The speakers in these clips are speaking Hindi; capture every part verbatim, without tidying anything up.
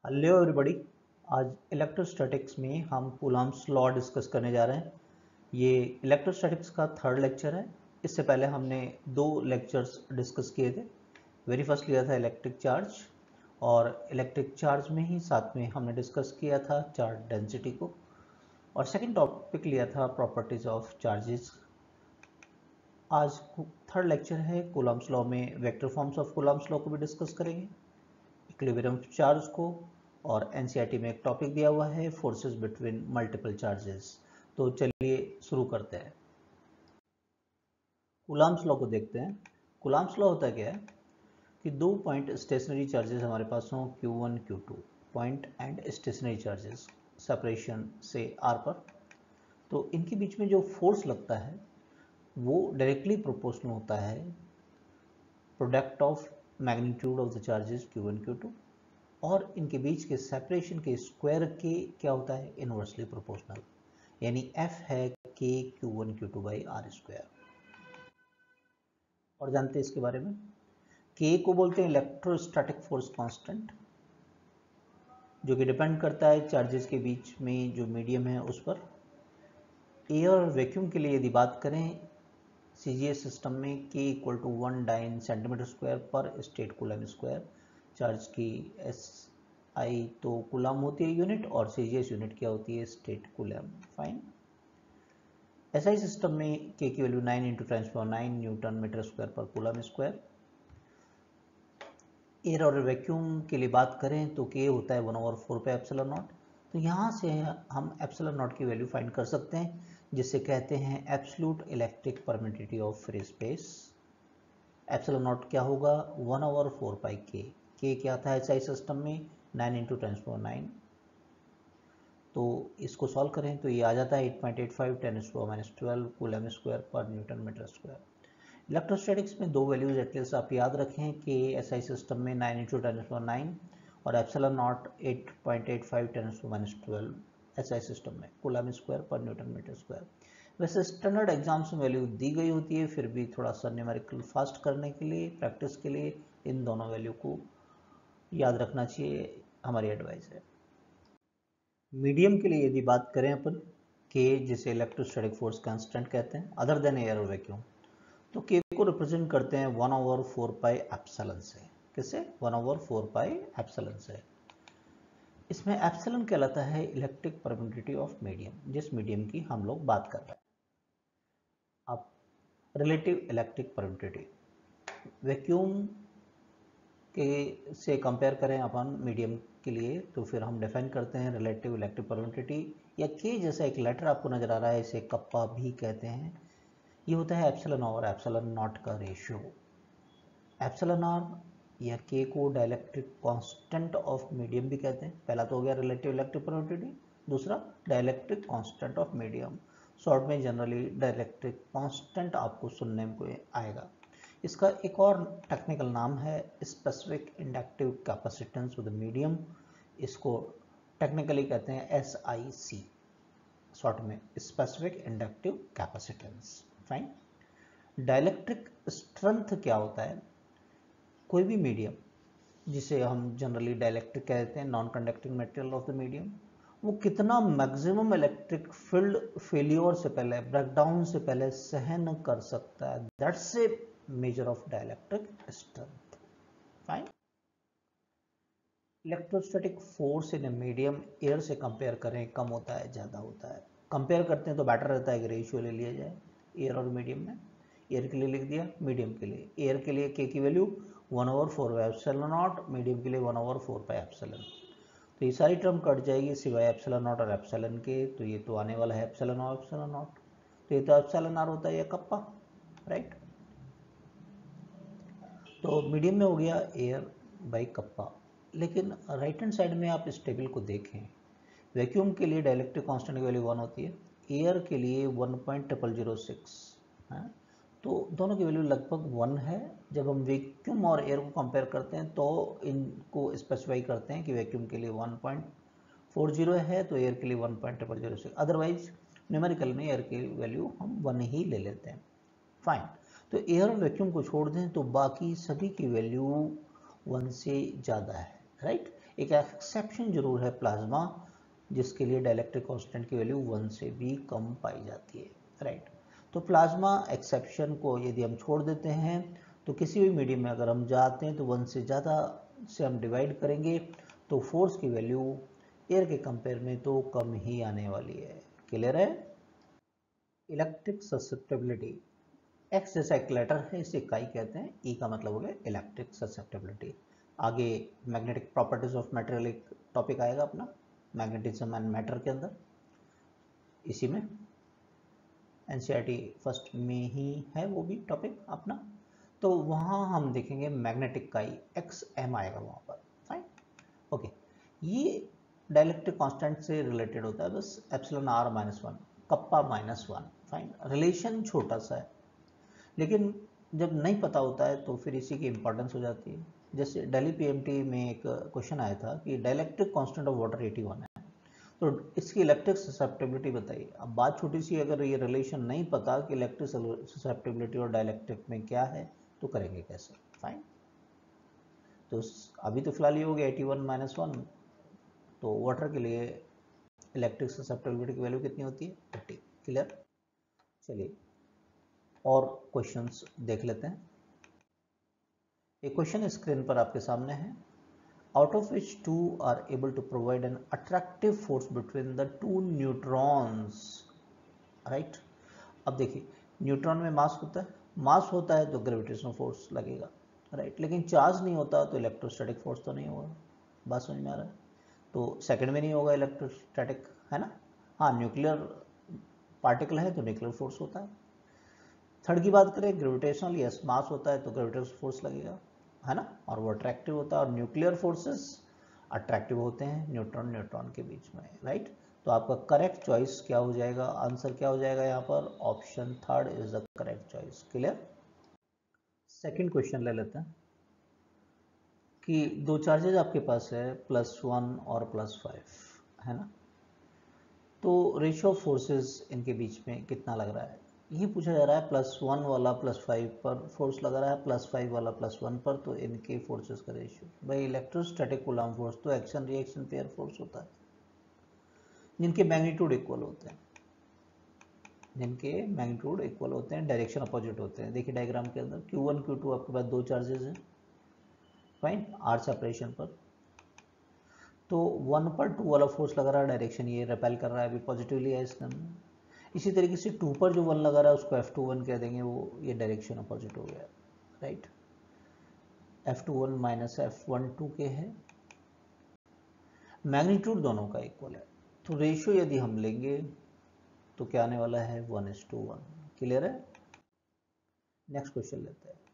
Hello everybody. आज इलेक्ट्रोस्टैटिक्स में हम कूलॉम्स लॉ डिस्कस करने जा रहे हैं। ये इलेक्ट्रोस्टैटिक्स का थर्ड लेक्चर है। इससे पहले हमने दो लेक्चर्स डिस्कस किए थे। वेरी फर्स्ट लिया था इलेक्ट्रिक चार्ज, और इलेक्ट्रिक चार्ज में ही साथ में हमने डिस्कस किया था चार्ज डेंसिटी को, और सेकंड टॉपिक लिया था प्रॉपर्टीज ऑफ चार्जेस। आज थर्ड लेक्चर है कूलॉम्स लॉ में vector forms of Coulomb's law को भी डिस्कस करेंगे, इक्विलिब्रियम चार्ज को, और एनसीईआरटी में एक टॉपिक दिया हुआ है फोर्सेस बिटवीन मल्टीपल चार्जेस। तो चलिए शुरू करते हैं। कूलॉम्स लॉ को देखते हैं। कूलॉम्स लॉ होता क्या है कि दो पॉइंट स्टेशनरी चार्जेस हमारे पास हों, q one Q two, point and stationary charges separation से आर पर, तो इनके बीच में जो फोर्स लगता है वो डायरेक्टली प्रोपोर्शनल होता है product of magnitude of the charges q one Q two, और इनके बीच के सेपरेशन के स्क्वायर के क्या होता है, इनवर्सली प्रोपोर्शनल, यानी F है K Q one Q two by are square. और जानते हैं इसके बारे में, K को बोलते हैं इलेक्ट्रोस्टैटिक फोर्स कांस्टेंट, जो कि डिपेंड करता है चार्जेस के बीच में जो मीडियम है उस पर। एयर और वैक्यूम के लिए यदि बात करें सीजीएस सिस्टम में, K equal to one dyne centimetre square पर स्टेट कूलम स्क्वायर। चार्ज की एस आई तो कूलम होती है यूनिट, और सीजीएस यूनिट क्या होती है, stat coulomb. Fine. SI system में K की value nine into ten power nine newton metre square पर कूलम स्क्वायर। एयर और वैक्यूम के लिए बात करें तो K होता है one over four pi epsilon naught. तो यहाँ से हम एप्सिलॉन नॉट की वैल्यू फाइंड कर सकते हैं, जिसे कहते हैं absolute electric permittivity of free space. Epsilon naught क्या होगा, वन ओवर फोर पाई के। के क्या था एसआई सिस्टम में, nine into ten power nine. तो इसको सॉल्व करें तो ये आ जाता है eight point eight five ten power minus twelve coulomb square पर न्यूटन मीटर स्क्वायर। इलेक्ट्रोस्टैटिक्स में दो वैल्यूज एटलीस्ट आप याद रखें कि एसआई सिस्टम में nine into ten power nine, और epsilon naught eight point eight five ten power minus twelve SI system में कूलम स्क्वायर पर न्यूटन मीटर स्क्वायर। वैसे स्टैंडर्ड एग्जाम्स में वैल्यू दी गई होती है, फिर भी थोड़ा सा न्यूमेरिकल फास्ट करने के लिए, प्रैक्टिस के लिए इन दोनों वैल्यू को याद रखना चाहिए, हमारी एडवाइस है। मीडियम के लिए यदि बात करें अपन, के जिसे इलेक्ट्रोस्टैटिक फोर्स कांस्टेंट कहते हैं अदर देन एयर और वैक्यूम, तो के को रिप्रेजेंट करते हैं one over four pi epsilon से। किससे, one over four pi epsilon से। इसमें एप्सिलॉन कहलाता है इलेक्ट्रिक परमिटिविटी ऑफ मीडियम, जिस मीडियम की हम लोग बात कर रहे हैं। अब रिलेटिव इलेक्ट्रिक परमिटिविटी वैक्यूम के से कंपेयर करें अपन मीडियम के लिए, तो फिर हम डिफाइन करते हैं रिलेटिव इलेक्ट्रिक परमिटिविटी, या के जैसा एक लेटर आपको नजर आ रहा है, इसे कप्पा भी कहते हैं। ये होता है एप्सिलॉन और एप्सिलॉन नॉट का रेशियो। एप्सिलॉन आर या के को डाइलेक्ट्रिक कांस्टेंट ऑफ मीडियम भी कहते हैं। पहला तो हो गया रिलेटिव इलेक्ट्रिक परमिटिविटी, दूसरा dielectric constant of medium. Short में जनरली डाइलेक्ट्रिक कांस्टेंट आपको सुनने में आएगा। इसका एक और टेक्निकल नाम है specific inductive capacitance with medium. इसको टेक्निकली कहते हैं एस आई सी, शॉर्ट में specific inductive capacitance. Fine. Dielectric strength क्या होता है, कोई भी मीडियम जिसे हम जनरली डाइलेक्ट्रिक कहते हैं, non conducting material of the medium, वो कितना मैक्सिमम इलेक्ट्रिक फील्ड फेलियर से पहले, ब्रेकडाउन से पहले सहन कर सकता है, that's a measure of dielectric strength. Fine. Electrostatic force in a medium air से कंपेयर करें, कम होता है ज़्यादा होता है, कंपेयर करते हैं तो बेटर रहता है कि रेशियो ले लिया जाए एयर और मीडियम में। एयर के लिए लिख दिया, मीडियम के लिए, एयर के लिए के की value one over four by epsilon naught, medium के लिए one over four by epsilon. तो ये सारी टर्म कट जाएगी सिवाय एप्सिलॉन नॉट और एप्सिलॉन के, तो ये तो आने वाला है एप्सिलॉन और एप्सिलॉन नॉट, तो ये तो एप्सिलॉन आर होता है, ये कप्पा, राइट। तो मीडियम में हो गया एयर बाई कप्पा। लेकिन राइट हैंड साइड में आप इस टेबल को देखें, वैक्यूम के लिए डाइलेक्ट्रिक कांस्टेंट की वैल्यू वन होती है, एयर के लिए one point triple zero six है, तो दोनों की वैल्यू लगभग वन है। जब हम वैक्यूम और एयर को कंपेयर करते हैं तो इनको स्पेसिफाई करते हैं कि वैक्यूम के लिए वन पॉइंट फोर जीरो है, तो एयर के लिए one point triple zero six, otherwise numerical में एयर की वैल्यू हम वन ही ले लेते हैं। फाइन। तो एयर और वैक्यूम को छोड़ दें तो बाकी सभी की वैल्यू वन से ज़्यादा है, राइट। एक एक्सेप्शन जरूर है प्लाज्मा, जिसके लिए डाइलेक्ट्रिक कांस्टेंट की वैल्यू वन से भी कम पाई जाती है, राइट। तो प्लाज्मा एक्सेप्शन को यदि हम छोड़ देते हैं तो किसी भी मीडियम में अगर हम जाते हैं तो वन से ज़्यादा से हम डिवाइड करेंगे तो फोर्स की वैल्यू एयर के कंपेयर में तो कम ही आने वाली है। क्लियर है? इलेक्ट्रिक ससेप्टेबिलिटी, एक्स जैसा एक लेटर है, इसे इकाई कहते हैं, ई का मतलब हो गया इलेक्ट्रिक ससेप्टेबिलिटी। आगे मैग्नेटिक प्रॉपर्टीज ऑफ मटेरियल एक टॉपिक आएगा अपना, मैग्नेटिज्म एंड मैटर के अंदर, इसी में एनसीईआरटी फर्स्ट में ही है वो भी टॉपिक अपना। तो वहाँ हम देखेंगे मैग्नेटिक इकाई एक्स एम आएगा वहाँ पर, फाइन, ओके। ये डाइलेक्ट्रिक कांस्टेंट से रिलेटेड होता है, बस epsilon r minus one, kappa minus one, fine. Relation छोटा सा है, लेकिन जब नहीं पता होता है तो फिर इसी की इंपॉर्टेंस हो जाती है। जैसे दिल्ली पीएमटी में एक क्वेश्चन आया था कि डाइलेक्ट्रिक कांस्टेंट ऑफ वाटर इक्यासी है, तो इसकी इलेक्ट्रिक ससेप्टेबिलिटी बताइए। अब बात छोटी सी, अगर ये रिलेशन नहीं पता कि इलेक्ट्रिक ससेप्टेबिलिटी और डाइलेक्ट्रिक में क्या है तो करेंगे कैसे, फाइन। तो अभी तो फिलहाल ये हो गया इक्यासी माइनस वन, तो वाटर के लिए इलेक्ट्रिक ससेप्टेबिलिटी की वैल्यू कितनी होती है, थर्टी। क्लियर? चलिए और क्वेश्चंस देख लेते हैं। एक क्वेश्चन स्क्रीन पर आपके सामने है, out of which two are able to provide an attractive force between the two neutrons, right? अब देखिए, न्यूट्रॉन में मास होता है, मास होता है तो ग्रेविटेशनल फोर्स लगेगा, राइट। लेकिन चार्ज नहीं होता तो इलेक्ट्रोस्टैटिक फोर्स तो नहीं होगा, बात समझ में आ रहा है? तो सेकंड में नहीं होगा इलेक्ट्रोस्टैटिक, है ना। हाँ, न्यूक्लियर पार्टिकल है तो न्यूक्लियर फोर्स होता है। थर्ड की बात करें, ग्रेविटेशनल, यस, मास होता है तो ग्रेविटेशनल फोर्स लगेगा, है ना, और वो अट्रैक्टिव होता है। और न्यूक्लियर फोर्सेस अट्रैक्टिव होते हैं न्यूट्रॉन न्यूट्रॉन के बीच में, राइट। तो आपका करेक्ट चॉइस क्या हो जाएगा, आंसर क्या हो जाएगा यहाँ पर, option third is the correct choice. Clear? Second question ले लेते हैं कि दो चार्जेज आपके पास है, प्लस वन और प्लस फाइव, है ना। तो रेशियो ऑफ फोर्सेस इनके बीच में कितना लग रहा है, ये पूछा जा रहा है। प्लस वन वाला प्लस फाइव पर फोर्स लगा रहा है, प्लस फाइव वाला प्लस वन पर, तो इनके फोर्सेस का रेशियो, भाई इलेक्ट्रोस्टैटिक कूलम्ब फोर्स तो एक्शन रिएक्शन पेयर फोर्स होता है, जिनके मैग्नीट्यूड इक्वल होते हैं, जिनके मैग्नीट्यूड इक्वल होते हैं, डायरेक्शन अपोजिट होते हैं। देखिए डायग्राम के अंदर क्यू वन क्यू टू आपके पास दो चार्जेस हैं, फाइन, आर सेपरेशन पर। तो वन पर टू वाला फोर्स लगा रहा है, डायरेक्शन ये रिपेल कर रहा है, अभी पॉजिटिवली है इसके अंदर। इसी तरीके से टू पर जो वन लगा रहा है उसको एफ टू वन कह देंगे, वो ये डायरेक्शन अपोजिट हो गया, right. F two one minus F one two के है, मैग्नीट्यूड दोनों का इक्वल है, तो रेशियो यदि हम लेंगे तो क्या आने वाला है, one is to one. Clear है? नेक्स्ट क्वेश्चन लेते हैं।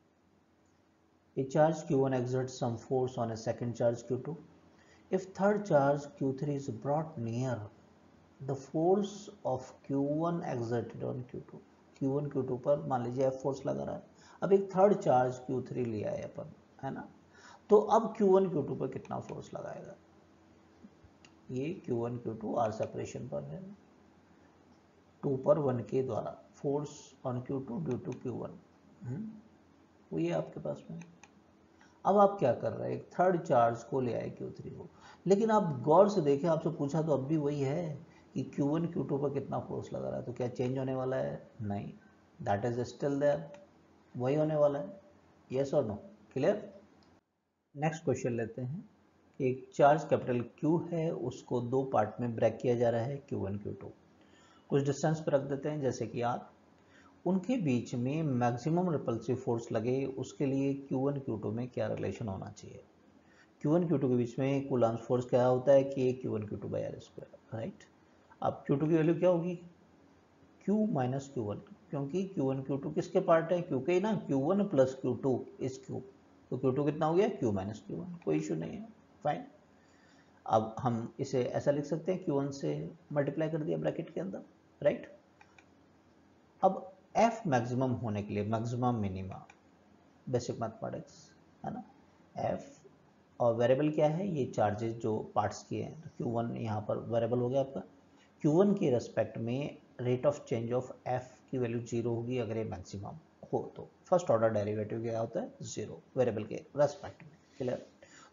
A charge Q one exerts some force on a second charge Q two. If third charge Q three is brought near, the force of Q one exerted on Q two, Q one Q two पर मान लीजिए F फोर्स लगा रहा है। अब एक थर्ड चार्ज Q थ्री लिया है अपन, है ना। तो अब Q वन Q टू पर कितना फोर्स लगाएगा, ये Q one Q two R separation पर है, टू पर वन के द्वारा force on Q two due to Q one, वो ये आपके पास में। अब आप क्या कर रहे हैं, एक थर्ड चार्ज को ले आए Q थ्री को, लेकिन आप गौर से देखें, आपसे पूछा तो अब भी वही है कि Q वन Q टू पर कितना फोर्स लगा रहा है, तो क्या चेंज होने वाला है, नहीं, दैट इज स्टिल देयर, वही होने वाला है, यस और नो। क्लियर? नेक्स्ट क्वेश्चन लेते हैं। एक चार्ज कैपिटल Q है, उसको दो पार्ट में ब्रेक किया जा रहा है, Q वन Q टू, कुछ डिस्टेंस पर रख देते हैं जैसे कि R, उनके बीच में मैक्सिमम रिपल्सिव फोर्स लगे, उसके लिए Q वन Q टू में क्या रिलेशन होना चाहिए। Q वन Q टू के बीच में कूलम्ब फोर्स क्या होता है कि Q one Q two by are square, right. अब Q टू की वैल्यू क्या होगी, Q माइनस Q वन, क्योंकि Q वन Q टू किसके पार्ट है, Q के ना, Q one plus Q two is Q, तो Q टू कितना हो गया, Q माइनस Q वन, कोई इशू नहीं है, फाइन। अब हम इसे ऐसा लिख सकते हैं, Q वन से मल्टीप्लाई कर दिया ब्रैकेट के अंदर, राइट। अब F मैक्सिमम होने के लिए, मैक्सिमम मिनिमा, बेसिक मैथमेटिक्स, है ना, F और वेरिएबल क्या है, ये चार्जेस जो पार्ट्स किए हैं, तो Q वन यहाँ पर वेरिएबल हो गया आपका। Q वन के रेस्पेक्ट में rate of change of F की वैल्यू जीरो होगी अगर ये मैक्सिमम हो, तो फर्स्ट ऑर्डर डेरिवेटिव क्या होता है, जीरो, वेरिएबल के रेस्पेक्ट में। क्लियर?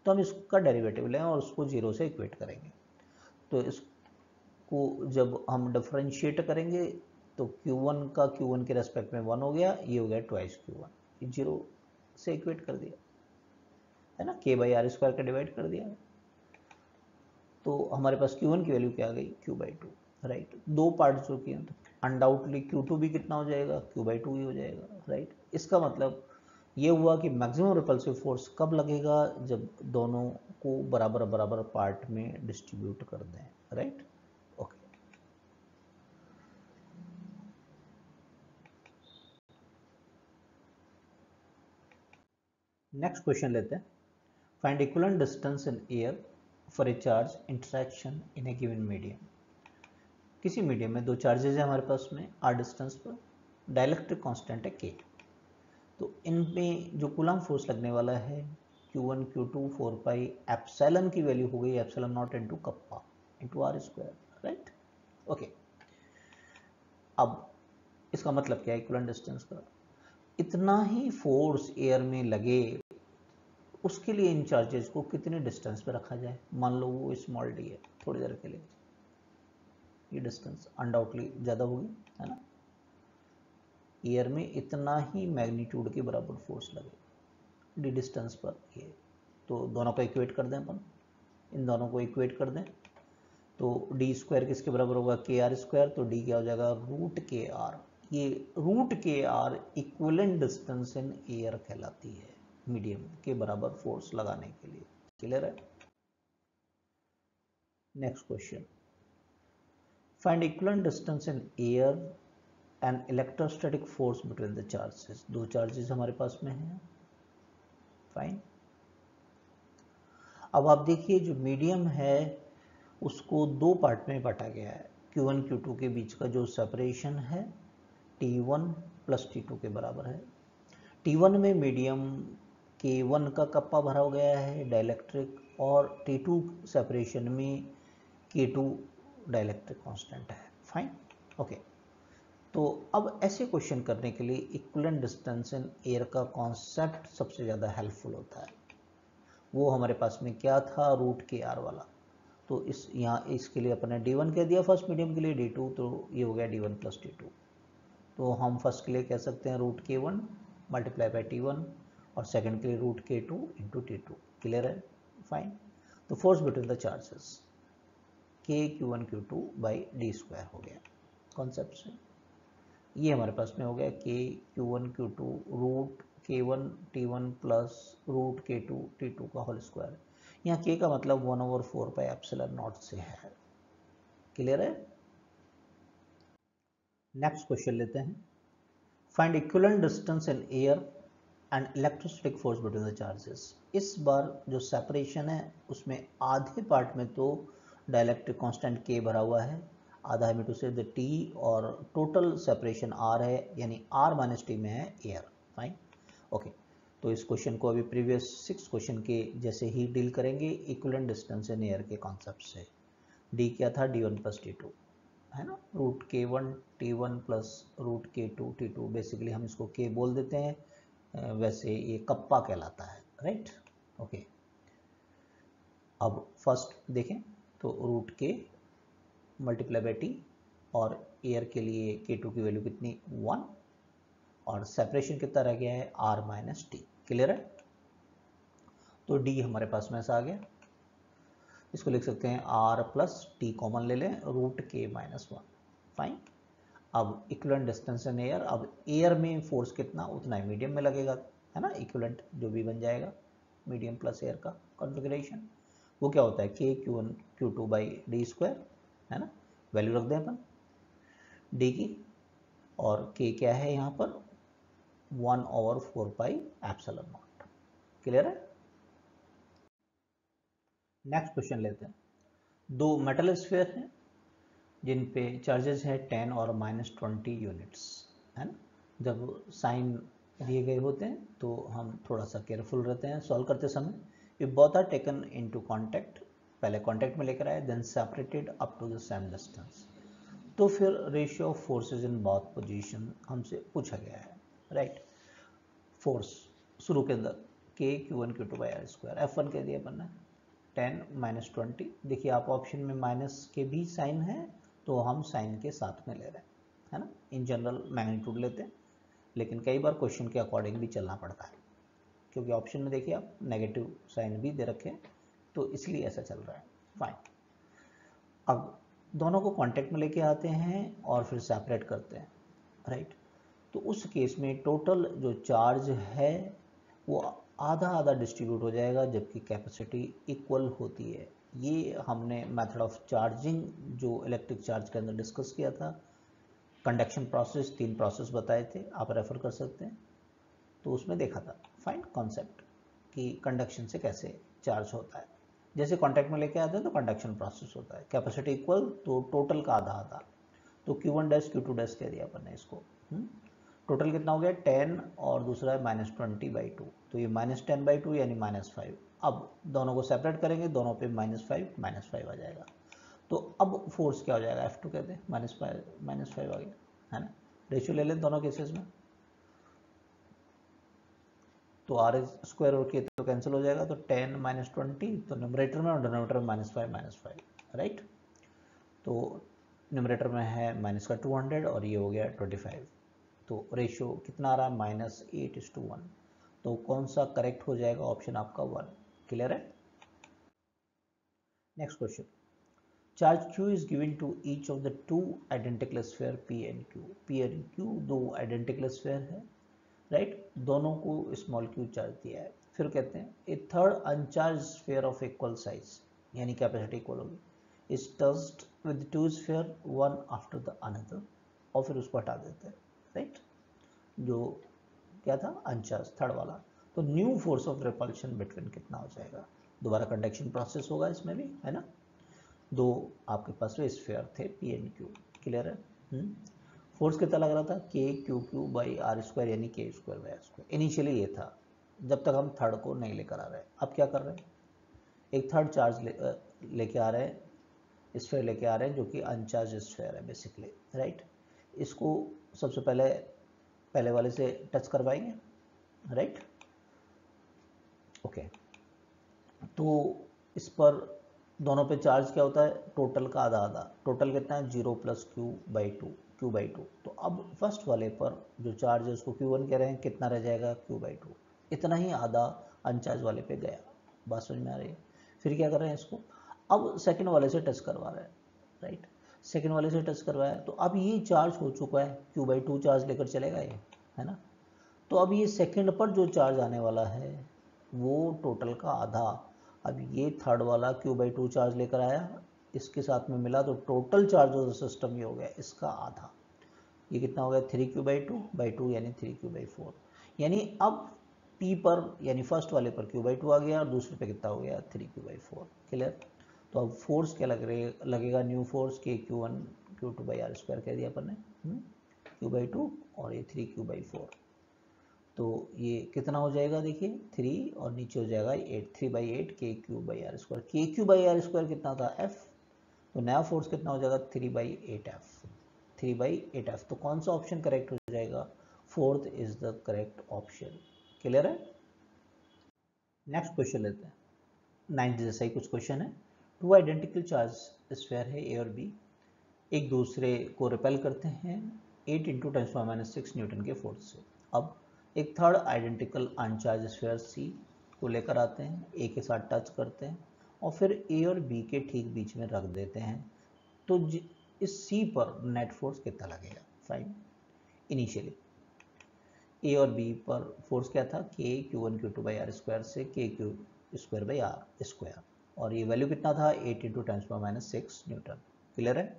तो हम इसका डेरिवेटिव लें और उसको जीरो से इक्वेट करेंगे। तो इसको जब हम डिफरेंशिएट करेंगे तो क्यू वन का क्यू वन के रेस्पेक्ट में वन हो गया, ये हो गया ट्वाइस क्यू वन, जीरो से इक्वेट कर दिया है ना, के बाई आर स्क्वायर का डिवाइड कर दिया। तो हमारे पास क्यू वन की वैल्यू क्या आ गई, क्यू बाई टू, राइट। दो पार्ट जो किए तो अनडाउटली क्यू टू भी कितना हो जाएगा, क्यू बाई टू ही हो जाएगा, राइट। इसका मतलब ये हुआ कि मैक्सिमम रिपल्सिव फोर्स कब लगेगा, जब दोनों को बराबर बराबर पार्ट में डिस्ट्रीब्यूट कर दें, राइट। ओके, नेक्स्ट क्वेश्चन लेते हैं। Find equivalent distance in air for a charge interaction in a given medium. किसी मीडियम में दो चार्जेस है हमारे पास में आर डिस्टेंस पर, डाइलेक्ट्रिक कांस्टेंट है के। तो इनमें जो कूलम फोर्स लगने वाला है Q one Q two four pi epsilon की वैल्यू हो गई epsilon naught into kappa into R square, right. Okay, अब इसका मतलब क्या है इक्विवेलेंट डिस्टेंस का, इतना ही फोर्स एयर में लगे उसके लिए इन चार्जेस को कितने डिस्टेंस पे रखा जाए। मान लो वो स्मॉल डी है, थोड़ी देर के लिए ये डिस्टेंस अनडाउटली ज़्यादा होगी, है ना। एयर में इतना ही मैग्नीट्यूड के बराबर फोर्स लगे डी डिस्टेंस पर ये, तो दोनों को इक्वेट कर दें अपन, इन दोनों को इक्वेट कर दें तो डी स्क्वायर किसके बराबर होगा, के आर स्क्वायर। तो डी क्या हो जाएगा, रूट के आर। ये root K R equivalent distance in air कहलाती है मीडियम के बराबर फोर्स लगाने के लिए। क्लियर है। Next question, find equivalent distance in air and electrostatic force between the charges. दो चार्जेस हमारे पास में हैं, फाइन। अब आप देखिए जो मीडियम है उसको दो पार्ट में बांटा गया है, क्यू वन क्यू टू के बीच का जो सेपरेशन है T one plus T two के बराबर है। टी वन में मीडियम के वन का कप्पा भरा गया है डाइलेक्ट्रिक, और टी टू सेपरेशन में के टू डाइलेक्ट्रिक कांस्टेंट है, फाइन। ओके, तो अब ऐसे क्वेश्चन करने के लिए इक्विवेलेंट डिस्टेंस इन एयर का कॉन्सेप्ट सबसे ज़्यादा हेल्पफुल होता है। वो हमारे पास में क्या था, रूट के आर वाला। तो इस यहाँ इसके लिए अपने डी वन कह दिया फर्स्ट मीडियम के लिए, डी टू तो ये हो गया D one plus D two. तो हम फर्स्ट के लिए कह सकते हैं root K one multiply by T one, और सेकंड के लिए root K two into T two. Clear है, फाइन। तो force between the charges K Q one Q two by D square हो गया कॉन्सेप्ट से। ये हमारे पास में हो गया K Q one Q two root K one T one plus root K two T two का होल स्क्वायर। यहाँ के का मतलब one over four pi epsilon naught से है। क्लियर है। नेक्स्ट क्वेश्चन लेते हैं, find equivalent distance in air and electrostatic force between the charges. इस बार जो सेपरेशन है उसमें आधे पार्ट में तो डाइलेक्ट्रिक कांस्टेंट के भरा हुआ है, आधा में टू से द टी, और टोटल सेपरेशन आर है, यानी आर माइनस टी में है एयर, फाइन। ओके, तो इस क्वेश्चन को अभी प्रीवियस सिक्स क्वेश्चन के जैसे ही डील करेंगे इक्विवेलेंट डिस्टेंस इन एयर के कॉन्सेप्ट से। डी क्या था, D one plus T two है ना, root K one T one plus root K two T two. Basically हम इसको के बोल देते हैं, वैसे ये कप्पा कहलाता है, राइट। ओके, अब फर्स्ट देखें तो root K multiply by T, और एयर के लिए के टू की वैल्यू कितनी, वन, और सेपरेशन कितना रह गया है, आर माइनस टी। क्लियर है। तो डी हमारे पास में ऐसा आ गया, इसको लिख सकते हैं आर प्लस टी कॉमन ले लें, root K minus one, fine. अब इक्विवेलेंट डिस्टेंस इन एयर, अब एयर में फोर्स कितना उतना ही मीडियम में लगेगा, है ना। इक्विवेलेंट जो भी बन जाएगा मीडियम प्लस एयर का कॉन्फ़िगरेशन, वो क्या होता है, K Q one Q two by D square, है ना। वैल्यू रख दें अपन डी की, और के क्या है यहाँ पर, one over four pi epsilon naught. Clear है। नेक्स्ट क्वेश्चन लेते हैं, दो मेटल स्फीयर हैं जिन पे चार्जेस है टेन और माइनस ट्वेंटी यूनिट्स, है ना। जब साइन दिए गए होते हैं तो हम थोड़ा सा केयरफुल रहते हैं सॉल्व करते समय। If both are taken into contact, पहले कांटेक्ट में लेकर आए, then separated up to the same distance, तो फिर ratio of forces in both position हमसे पूछा गया है, राइट। फोर्स शुरू के अंदर K Q one Q two by are square, F one कह दिया अपन ने टेन माइनस ट्वेंटी। देखिए आप ऑप्शन में माइनस के भी साइन है तो हम साइन के साथ में ले रहे हैं, है ना। इन जनरल मैग्नीट्यूड लेते हैं, लेकिन कई बार क्वेश्चन के अकॉर्डिंग भी चलना पड़ता है, क्योंकि ऑप्शन में देखिए आप नेगेटिव साइन भी दे रखे हैं, तो इसलिए ऐसा चल रहा है। फाइन, अब दोनों को कांटेक्ट में लेके आते हैं और फिर सेपरेट करते हैं, राइट। तो उस केस में टोटल जो चार्ज है वो आधा आधा डिस्ट्रीब्यूट हो जाएगा, जबकि कैपेसिटी इक्वल होती है। ये हमने मेथड ऑफ चार्जिंग जो इलेक्ट्रिक चार्ज के अंदर डिस्कस किया था, कंडक्शन प्रोसेस, तीन प्रोसेस बताए थे, आप रेफर कर सकते हैं, तो उसमें देखा था फाइन कॉन्सेप्ट कि कंडक्शन से कैसे चार्ज होता है। जैसे कॉन्टैक्ट में लेके आते हैं तो कंडक्शन प्रोसेस होता है, कैपेसिटी इक्वल तो टोटल का आधा आधा, तो Q one dash Q two dash कह दिया अपन ने इसको। टोटल कितना हो गया टेन और दूसरा है माइनस ट्वेंटी बाई टू, तो ये माइनस टेन बाई टू यानी माइनस फाइव। अब दोनों को सेपरेट करेंगे, दोनों पे माइनस फाइव माइनस फाइव आ जाएगा। तो अब फोर्स क्या हो जाएगा, एफ टू कहते हैं, माइनस फाइव माइनस फाइव आ गया, है ना। रेशियो ले लें दोनों केसेस में, तो आर स्क्वायर और के तो कैंसिल हो जाएगा, तो टेन माइनस ट्वेंटी, तो न्यूमरेटर में और डिनोमिनेटर में minus five minus five, right. तो न्यूमरेटर में है माइनस का टू हंड्रेड और ये हो गया ट्वेंटी फाइव, तो रेशियो कितना आ रहा है, minus eight is to one. तो कौन सा करेक्ट हो जाएगा, ऑप्शन आपका वन। क्लियर है। Next question, charge Q is given to each of the two identical sphere P and Q. P and Q दो identical sphere है, राइट right? दोनों को स्मॉल q चार्ज दिया है। फिर कहते हैं a third uncharged sphere of equal size, यानी कैपेसिटी इक्वल होगी, is touched with two sphere one after the another, और फिर उसको हटा देते हैं, राइट right? जो क्या था अनचार्ज थर्ड वाला, तो new force of repulsion between कितना हो जाएगा। दोबारा कंडक्शन प्रोसेस होगा इसमें भी, है ना। दो आपके पास में स्फीयर थे पी एंड क्यू, क्लियर है। फोर्स कितना लग रहा था, के Q Q by are square, यानी K square by are square. Initially ये था जब तक हम थर्ड को नहीं लेकर आ रहे हैं। अब क्या कर रहे हैं, एक थर्ड चार्ज ले, लेके आ रहे हैं, स्फीयर लेके आ रहे हैं जो कि अनचार्ज स्फीयर है बेसिकली, राइट। इसको सबसे पहले पहले वाले से टच करवाएंगे, राइट, ओके। तो इस पर दोनों पे चार्ज क्या होता है, टोटल का आधा आधा, टोटल कितना है zero plus Q by two, Q by two. तो अब फर्स्ट वाले पर जो चार्ज है उसको क्यू वन कह रहे हैं, कितना रह जाएगा क्यू बाई टू, इतना ही आधा अनचार्ज वाले पे गया। बात समझ में आ रही है। फिर क्या कर रहे हैं इसको, अब सेकेंड वाले से टच करवा रहे हैं, राइट। सेकेंड वाले से टच करवाया तो अब ये चार्ज हो चुका है, क्यू बाई टू चार्ज लेकर चलेगा ये, है ना। तो अब ये सेकेंड पर जो चार्ज आने वाला है वो टोटल का आधा, अब ये थर्ड वाला क्यू बाई टू चार्ज लेकर आया, इसके साथ में मिला, तो total charge of the system ये हो गया इसका आधा। ये कितना हो गया, three Q by two by two यानी थ्री क्यू बाई फोर। यानी अब पी पर यानी फर्स्ट वाले पर क्यू बाई टू आ गया और दूसरे पे कितना हो गया, three Q by four. Clear. तो अब फोर्स क्या लग रहे लगेगा, new force K Q one Q two by are square कह दिया अपन ने, क्यू बाई टू और ये थ्री क्यू बाई फोर। तो ये कितना हो जाएगा, देखिए थ्री और नीचे हो जाएगा eight, three by eight K Q by are square. K Q by are square कितना था, एफ, तो नया फोर्स कितना हो जाएगा, three by eight F, three by eight F. तो कौन सा ऑप्शन करेक्ट हो जाएगा, fourth is the correct option. Clear है। नेक्स्ट क्वेश्चन लेते हैं, नाइन्थ जैसा ही कुछ क्वेश्चन है। टू आइडेंटिकल चार्ज स्फीयर है ए और बी, एक दूसरे को रिपेल करते हैं eight into ten power minus six newton के फोर्स से। अब एक third identical uncharged sphere C को लेकर आते हैं, ए के साथ टच करते हैं और फिर ए और बी के ठीक बीच में रख देते हैं। तो इस सी पर नेट फोर्स कितना लगेगा, फाइन। इनिशियली ए और बी पर फोर्स क्या था, के Q one Q two by are square से K Q square by are square, और ये वैल्यू कितना था, eight into ten power minus six newton. Clear है।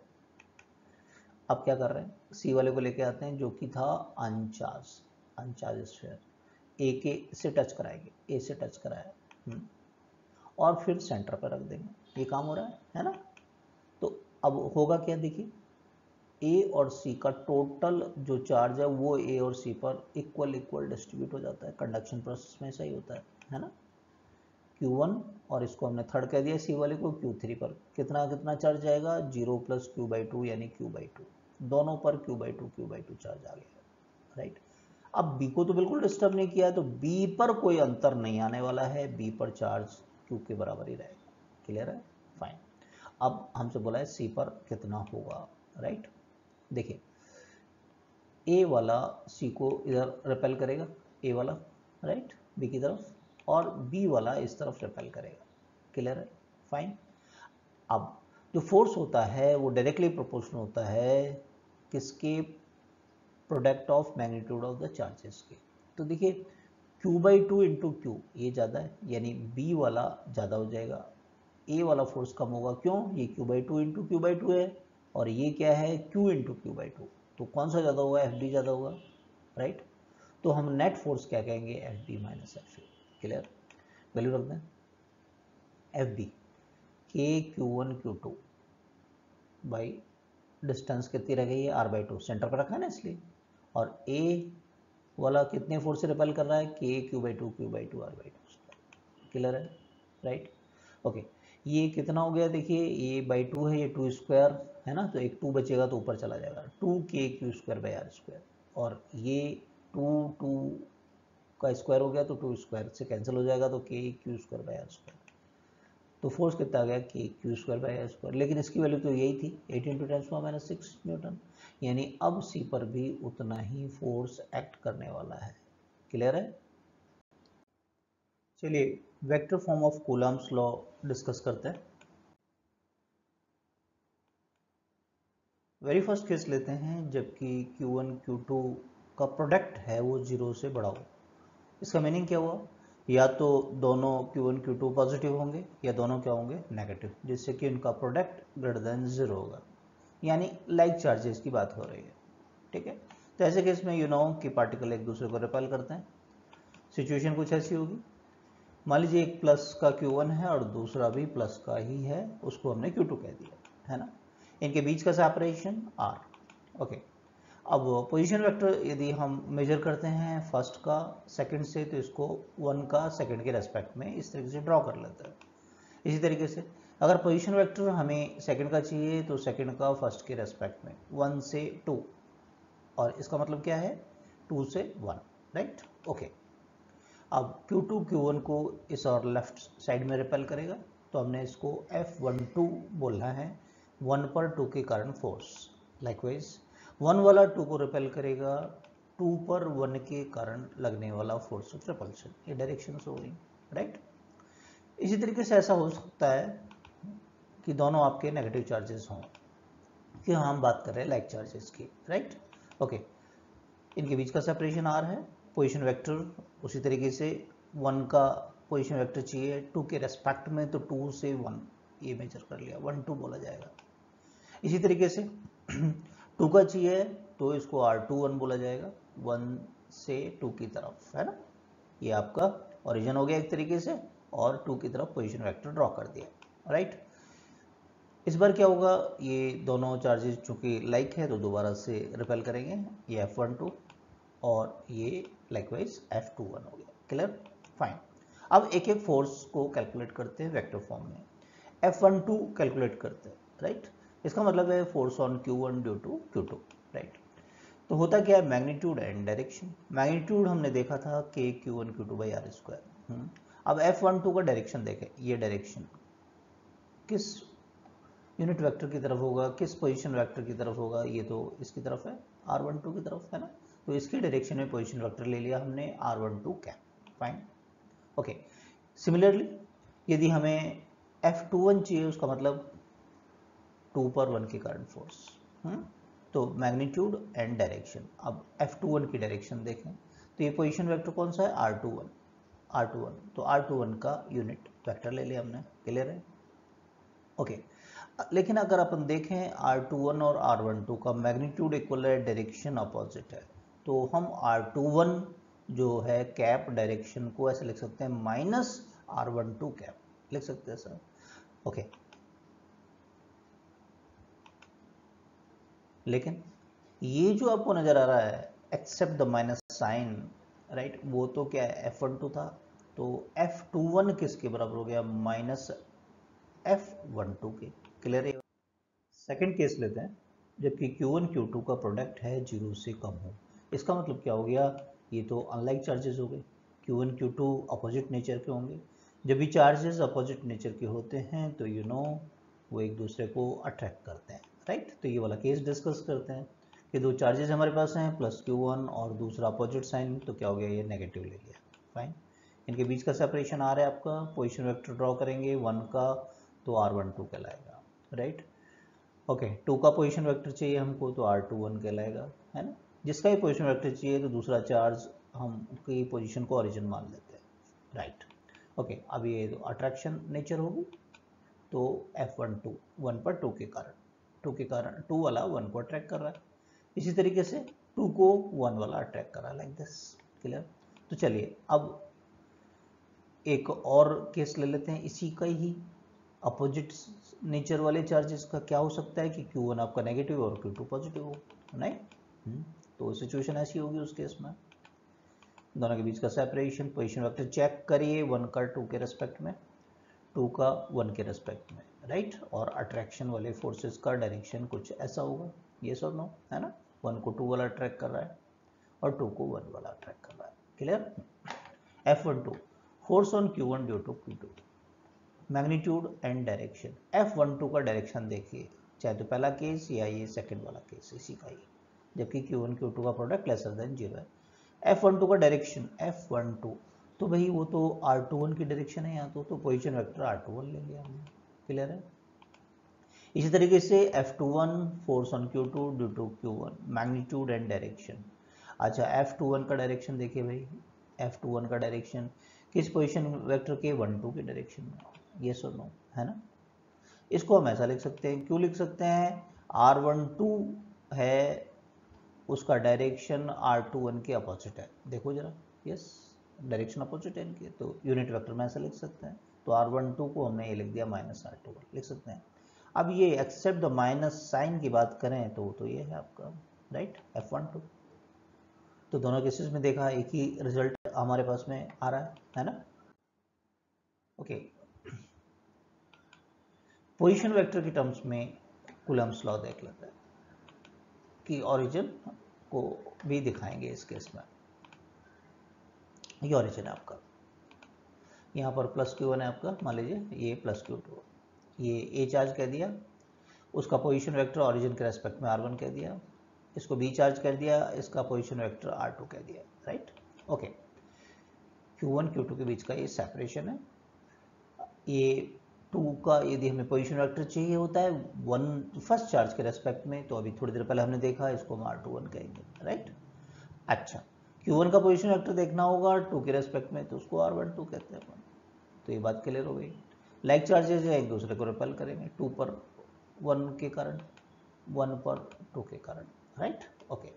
अब क्या कर रहे हैं, सी वाले को लेके आते हैं जो कि था अनचार्ज अनचार्ज स्फीयर, ए के से टच कराएंगे, ए से टच कराया और फिर सेंटर पर रख देंगे, ये काम हो रहा है है ना। तो अब होगा क्या, देखिए ए और सी का टोटल जो चार्ज है वो ए और सी पर इक्वल इक्वल डिस्ट्रीब्यूट हो जाता है। कंडक्शन प्रोसेस में ऐसा ही होता है है ना। क्यू वन और इसको हमने थर्ड कह दिया सी वाले को, क्यू थ्री पर कितना कितना चार्ज जाएगा, zero plus Q by two यानी क्यू बाई टू, दोनों पर Q by two Q by two charge आ गया, राइट। अब बी को तो बिल्कुल डिस्टर्ब नहीं किया है, तो बी पर कोई अंतर नहीं आने वाला है, बी पर चार्ज क्यू के बराबर ही रहेगा। क्लियर है? फाइन। अब हमसे बोला है सी पर कितना होगा, राइट। देखिए ए वाला सी को इधर रिपेल करेगा, ए वाला राइट बी की तरफ, और बी वाला इस तरफ रिपेल करेगा। क्लियर है? फाइन। अब जो फोर्स होता है वो डायरेक्टली प्रोपोर्शनल होता है किसके? Product of magnitude of the charges के। तो देखिए Q by two into Q, ये ज़्यादा है यानी B वाला ज़्यादा हो जाएगा, A वाला फोर्स कम होगा। क्यों? ये Q by two into Q by two है, और ये क्या है? Q into Q by two. तो कौन सा ज़्यादा होगा? एफ बी ज़्यादा होगा, राइट। तो हम नेट फोर्स क्या कहेंगे? F B minus F A. Clear? Value रख दें F B K Q one Q two by distance कितनी रह गई है? आर बाई टू, सेंटर पर रखा है ना इसलिए। और ए वाला कितने फोर्स से रिपेल कर रहा है? K Q by two Q by two R by two. Clear है? राइट। ओके, ये कितना हो गया? देखिए ये बाई टू है, ये टू स्क्वायर है ना, तो एक टू बचेगा तो ऊपर चला जाएगा, two K Q square by are square, और ये टू टू का स्क्वायर हो गया तो टू स्क्वायर से कैंसिल हो जाएगा, तो K Q square by are square. तो फोर्स कितना आ गया? K Q square by are square, लेकिन इसकी वैल्यू तो यही थी eight into ten power minus six newton, यानी अब सी पर भी उतना ही फोर्स एक्ट करने वाला है। क्लियर है? चलिए vector form of Coulomb's law discuss करते हैं। वेरी फर्स्ट केस लेते हैं जबकि क्यू वन क्यू टू का प्रोडक्ट है वो जीरो से बड़ा हो। इसका मीनिंग क्या हुआ? या तो दोनों Q one Q two positive होंगे या दोनों क्या होंगे? नेगेटिव, जिससे कि उनका प्रोडक्ट ग्रेटर देन जीरो होगा, यानी लाइक चार्जेस की बात हो रही है। ठीक है, तो ऐसे केस में यू नो कि पार्टिकल एक दूसरे को रिपेल करते हैं। सिचुएशन कुछ ऐसी होगी, मान लीजिए एक प्लस का क्यू वन है और दूसरा भी प्लस का ही है, उसको हमने क्यू टू कह दिया है ना। इनके बीच का सेपरेशन आर। ओके, अब पोजीशन वेक्टर यदि हम मेजर करते हैं फर्स्ट का सेकंड से, तो इसको वन का सेकंड के रेस्पेक्ट में इस तरीके से ड्रॉ कर लेते हैं। इसी तरीके से अगर पोजीशन वेक्टर हमें सेकंड का चाहिए तो सेकंड का फर्स्ट के रेस्पेक्ट में, वन से टू, और इसका मतलब क्या है? टू से वन, राइट। ओके, अब क्यू टू क्यू वन को इस और लेफ्ट साइड में रिपेल करेगा, तो हमने इसको एफ वन टू बोलना है, वन पर टू के कारण फोर्स। लाइकवाइज वन वाला टू को रिपेल करेगा, टू पर वन के कारण लगने वाला फोर्स ऑफ रिपल्शन। ये डायरेक्शन हो गई, राइट। इसी तरीके से ऐसा हो सकता है कि दोनों आपके नेगेटिव चार्जेस हों, कि हम बात कर रहे हैं लाइक चार्जेस की, राइट। ओके, इनके बीच का सेपरेशन आर है। पोजीशन वेक्टर उसी तरीके से वन का पोजीशन वेक्टर चाहिए टू के रेस्पेक्ट में, तो टू से वन ये मेजर कर लिया, वन टू बोला जाएगा। इसी तरीके से टू का चाहिए तो इसको आर टू वन बोला जाएगा, वन से टू की तरफ, है ना। ये आपका ओरिजिन हो गया एक तरीके से, और टू की तरफ पोजीशन वेक्टर ड्रॉ कर दिया, राइट। इस बार क्या होगा? ये दोनों चार्जेस चूंकि लाइक है तो दोबारा से रिपेल करेंगे, ये एफ वन टू और ये लाइकवाइज एफ टू वन हो गया। क्लियर? फाइन। अब एक एक फोर्स को कैलकुलेट करते हैं वेक्टर फॉर्म में। एफ वन टू कैलकुलेट करते हैं, राइट। इसका मतलब है force on Q one due to Q two, right. तो होता क्या है? Magnitude and direction. मैग्नीट्यूड हमने देखा था के Q one Q two by are square. अब एफ वन टू का डायरेक्शन देखें, ये डायरेक्शन किस यूनिट वेक्टर की तरफ होगा, किस पोजीशन वेक्टर की तरफ होगा? ये तो इसकी तरफ है, आर वन टू की तरफ, है ना। तो इसकी डायरेक्शन में पोजीशन वेक्टर ले लिया हमने R one two cap. Fine. Okay, similarly यदि हमें एफ टू वन चाहिए, उसका मतलब टू पर वन के कारण फोर्स, तो मैग्नीट्यूड एंड डायरेक्शन। अब एफ टू वन की डायरेक्शन देखें, तो ये पोजीशन वेक्टर कौन सा है? R two one, R two one, तो आर टू वन का यूनिट वेक्टर ले लिया हमने। क्लियर है? Okay okay. लेकिन अगर अपन देखें आर टू वन और आर वन टू का मैग्नीट्यूड इक्वल है, डायरेक्शन अपोजिट है, तो हम आर टू वन जो है कैप डायरेक्शन को ऐसे लिख सकते हैं, minus R one two cap लिख सकते हैं सर। ओके, लेकिन ये जो आपको नजर आ रहा है except the minus sign, right, वो तो क्या है? एफ वन टू था, तो एफ टू वन किसके बराबर हो गया? माइनस एफ वन टू के। क्लियर है? सेकेंड केस लेते हैं, जबकि क्यू वन क्यू टू का प्रोडक्ट है जीरो से कम हो। इसका मतलब क्या हो गया? ये तो अनलाइक चार्जेस हो गए। Q one Q two opposite nature के होंगे। जब भी चार्जेस अपोजिट नेचर के होते हैं तो यू you नो know, वो एक दूसरे को अट्रैक्ट करते हैं, राइट। तो ये वाला केस डिस्कस करते हैं कि दो चार्जेस हमारे पास हैं, प्लस क्यू वन और दूसरा अपोजिट साइन, तो क्या हो गया, ये नेगेटिव ले लिया, फाइन। इनके बीच का सेपरेशन आ रहा है आपका, पोजिशन वेक्टर ड्रॉ करेंगे वन का, तो आर वन टू कहलाएगा, राइट। ओके, टू का पोजीशन वेक्टर चाहिए हमको, तो आर टू वन कहलाएगा, है ना। जिसका ही पोजीशन वेक्टर चाहिए तो दूसरा चार्ज हम उसकी पोजीशन को ओरिजिन मान लेते हैं, राइट। ओके, अब ये तो अट्रैक्शन नेचर होगी, तो एफ वन टू वन पर टू के कारण, टू के कारण टू वाला वन को अट्रैक्ट कर रहा है, इसी तरीके से टू को वन वाला अट्रैक्ट कर रहा है, लाइक दिस, क्लियर। तो चलिए अब एक और केस ले लेते हैं इसी का ही, अपोजिट नेचर वाले चार्जेस का क्या हो सकता है कि क्यू वन आपका नेगेटिव और क्यू टू पॉजिटिव हो, नहीं। तो सिचुएशन ऐसी होगी उस केस में, दोनों के बीच का सेपरेशन, पोजीशन वेक्टर चेक करिए, वन का टू के रेस्पेक्ट में, टू का वन के रेस्पेक्ट में, राइट। और अट्रैक्शन वाले फोर्सेस का डायरेक्शन कुछ ऐसा होगा, ये सब नो, है ना। वन को टू वाला अट्रैक्ट कर रहा है और टू को वन वाला अट्रैक्ट कर रहा है, clear. F one two force on Q one due to Q two, magnitude and direction. F one two का डायरेक्शन देखिए, चाहे तो पहला केस या ये सेकंड वाला केस, इसी का ही, जबकि क्यू वन क्यू टू का प्रोडक्ट लेसर देन जीरो है। एफ वन टू का डायरेक्शन, एफ वन टू, तो भाई वो तो आर टू वन की डायरेक्शन है यहाँ, तो तो position vector R two one ले लिया हमने, क्लियर है। इसी तरीके से F two one force on Q two due to Q one, magnitude and direction. अच्छा, एफ टू वन का डायरेक्शन देखिए भाई, एफ टू वन का डायरेक्शन किस पोजीशन वेक्टर के, वन टू के डायरेक्शन में, ये सो नो, है ना। इसको हम ऐसा लिख सकते हैं, क्यों लिख सकते हैं, आर वन टू है उसका डायरेक्शन आर टू वन के अपोजिट है, देखो जरा, यस डायरेक्शन अपोजिट है इनके, तो यूनिट वेक्टर में ऐसा लिख सकते हैं। तो आर वन टू को हमने ये लिख दिया माइनस आर टू वन, लिख सकते हैं। अब ये एक्सेप्ट द माइनस साइन की बात करें तो तो ये है आपका, राइट, एफ वन टू। तो दोनों केसेस में देखा एक ही रिजल्ट हमारे पास में आ रहा है, है ना। ओके, पोजीशन वेक्टर की टर्म्स में कूलम्ब्स लॉ देख लेते हैं कि ओरिजिन को भी दिखाएंगे इस केस में। ये ओरिजिन है आपका, यहाँ पर प्लस क्यू वन है आपका, मान लीजिए ये प्लस क्यू टू, ये ए चार्ज कह दिया, उसका पोजीशन वेक्टर ओरिजिन के रेस्पेक्ट में आर वन कह दिया, इसको बी चार्ज कर दिया, इसका पोजीशन वेक्टर आर टू कह दिया, right. Okay, Q one Q two के बीच का ये सेपरेशन है। ये टू का यदि हमें पोजीशन वेक्टर चाहिए होता है वन फर्स्ट चार्ज के रेस्पेक्ट में, तो अभी थोड़ी देर पहले हमने देखा, इसको हम आर टू वन कहेंगे, राइट। अच्छा, क्यू वन का पोजीशन वेक्टर देखना होगा टू के रेस्पेक्ट में, तो उसको आर वन टू कहते हैं अपन। तो ये बात क्लियर हो गई। लाइक चार्जेस है, एक दूसरे को रिपेल करेंगे, टू पर वन के कारण, वन पर टू के कारण, राइट। ओके,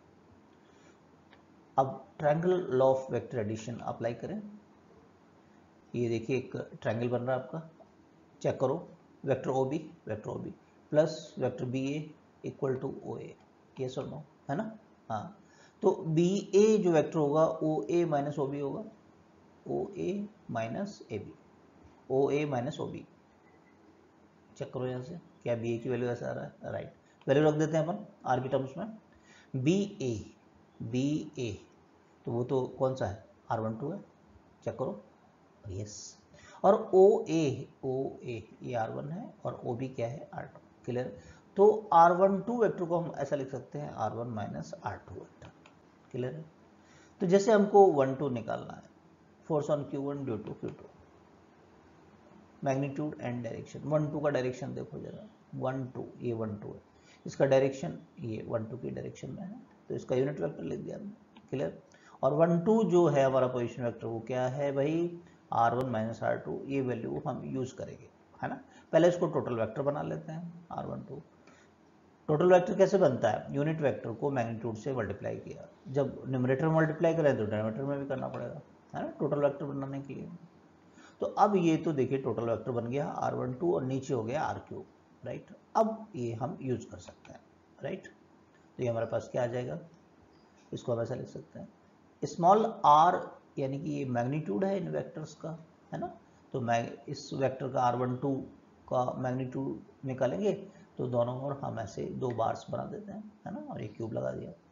अब triangle law of vector addition apply करें। ये देखिए एक ट्रायंगल बन रहा है आपका, चेक करो, vector O B, vector O B plus vector B A equal to O A, ये सर नो, है ना। हाँ, तो बी ए जो वेक्टर होगा O A minus O B होगा, O A minus A B, O A minus O B. Check करो यहाँ से, क्या बी ए की वैल्यू ऐसा आ रहा है, राइट। वैल्यू रख देते हैं अपन आर की टर्म्स में, बी ए, बी ए तो वो तो कौन सा है, आर वन टू है, चेक करो, यस। और ओ ए, ओ ए ये आर वन है और ओ बी क्या है, आर टू, क्लियर। तो आर वन टू वेक्टर को हम ऐसा लिख सकते हैं R one minus R two vector, clear है। तो जैसे हमको वन टू निकालना है, force on Q one due to Q two, magnitude and direction. One two का डायरेक्शन देखो जरा, वन टू, ये वन टू है, इसका डायरेक्शन ये वन टू की डायरेक्शन में है, तो इसका यूनिट वेक्टर लिख दिया हमने, क्लियर। और वन टू जो है हमारा पोजीशन वेक्टर वो क्या है भाई, R one minus R two, ये वैल्यू हम यूज करेंगे, है ना। पहले इसको टोटल वेक्टर बना लेते हैं, R one two. Total vector कैसे बनता है, यूनिट वेक्टर को मैग्नीट्यूड से मल्टीप्लाई किया, जब न्यूमरेटर में मल्टीप्लाई करें तो डिनोमिनेटर में भी करना पड़ेगा, है ना, टोटल वेक्टर बनाने के लिए। तो अब ये तो देखिए टोटल वेक्टर बन गया आर वन टू और नीचे हो गया आर क्यूब, राइट। अब ये हम यूज कर सकते हैं, राइट। तो ये हमारे पास क्या आ जाएगा, इसको हम ऐसा लिख सकते हैं, स्मॉल आर यानी कि ये मैग्नीट्यूड है इन वेक्टर्स का, है ना। तो मैं इस वेक्टर का आर वन टू का मैग्नीट्यूड निकालेंगे, तो दोनों ओर हम ऐसे दो बार्स बना देते हैं, है ना, और एक क्यूब लगा दिया।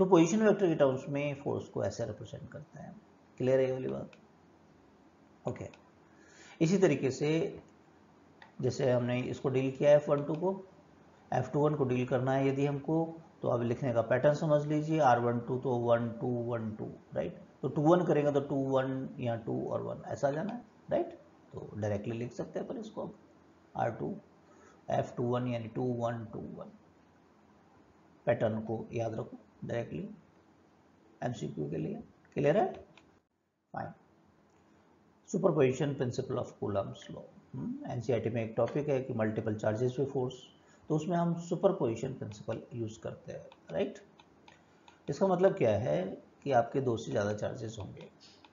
तो पोजीशन वेक्टर के टर्म्स में फोर्स को ऐसे रिप्रेजेंट करते हैं। क्लियर है ये वाली बात? Okay okay. इसी तरीके से जैसे हमने इसको डील किया एफ वन टू को, एफ टू वन को डील करना है यदि हमको, तो अब लिखने का पैटर्न समझ लीजिए, आर वन टू तो one two one two, right. तो टू वन करेंगे तो टू वन या टू और वन ऐसा जाना है, राइट। तो डायरेक्टली लिख सकते हैं पर इसको R two F two one यानी two one two one. Pattern को याद रखो डायरेक्टली एमसीक्यू के लिए। क्लियर है? Fine. Superposition principle of Coulomb's law, NCERT में एक टॉपिक है कि मल्टीपल चार्जेस पे फोर्स, तो उसमें हम सुपरपोजिशन प्रिंसिपल यूज करते हैं, राइट। इसका मतलब क्या है कि आपके दो से ज़्यादा चार्जेस होंगे।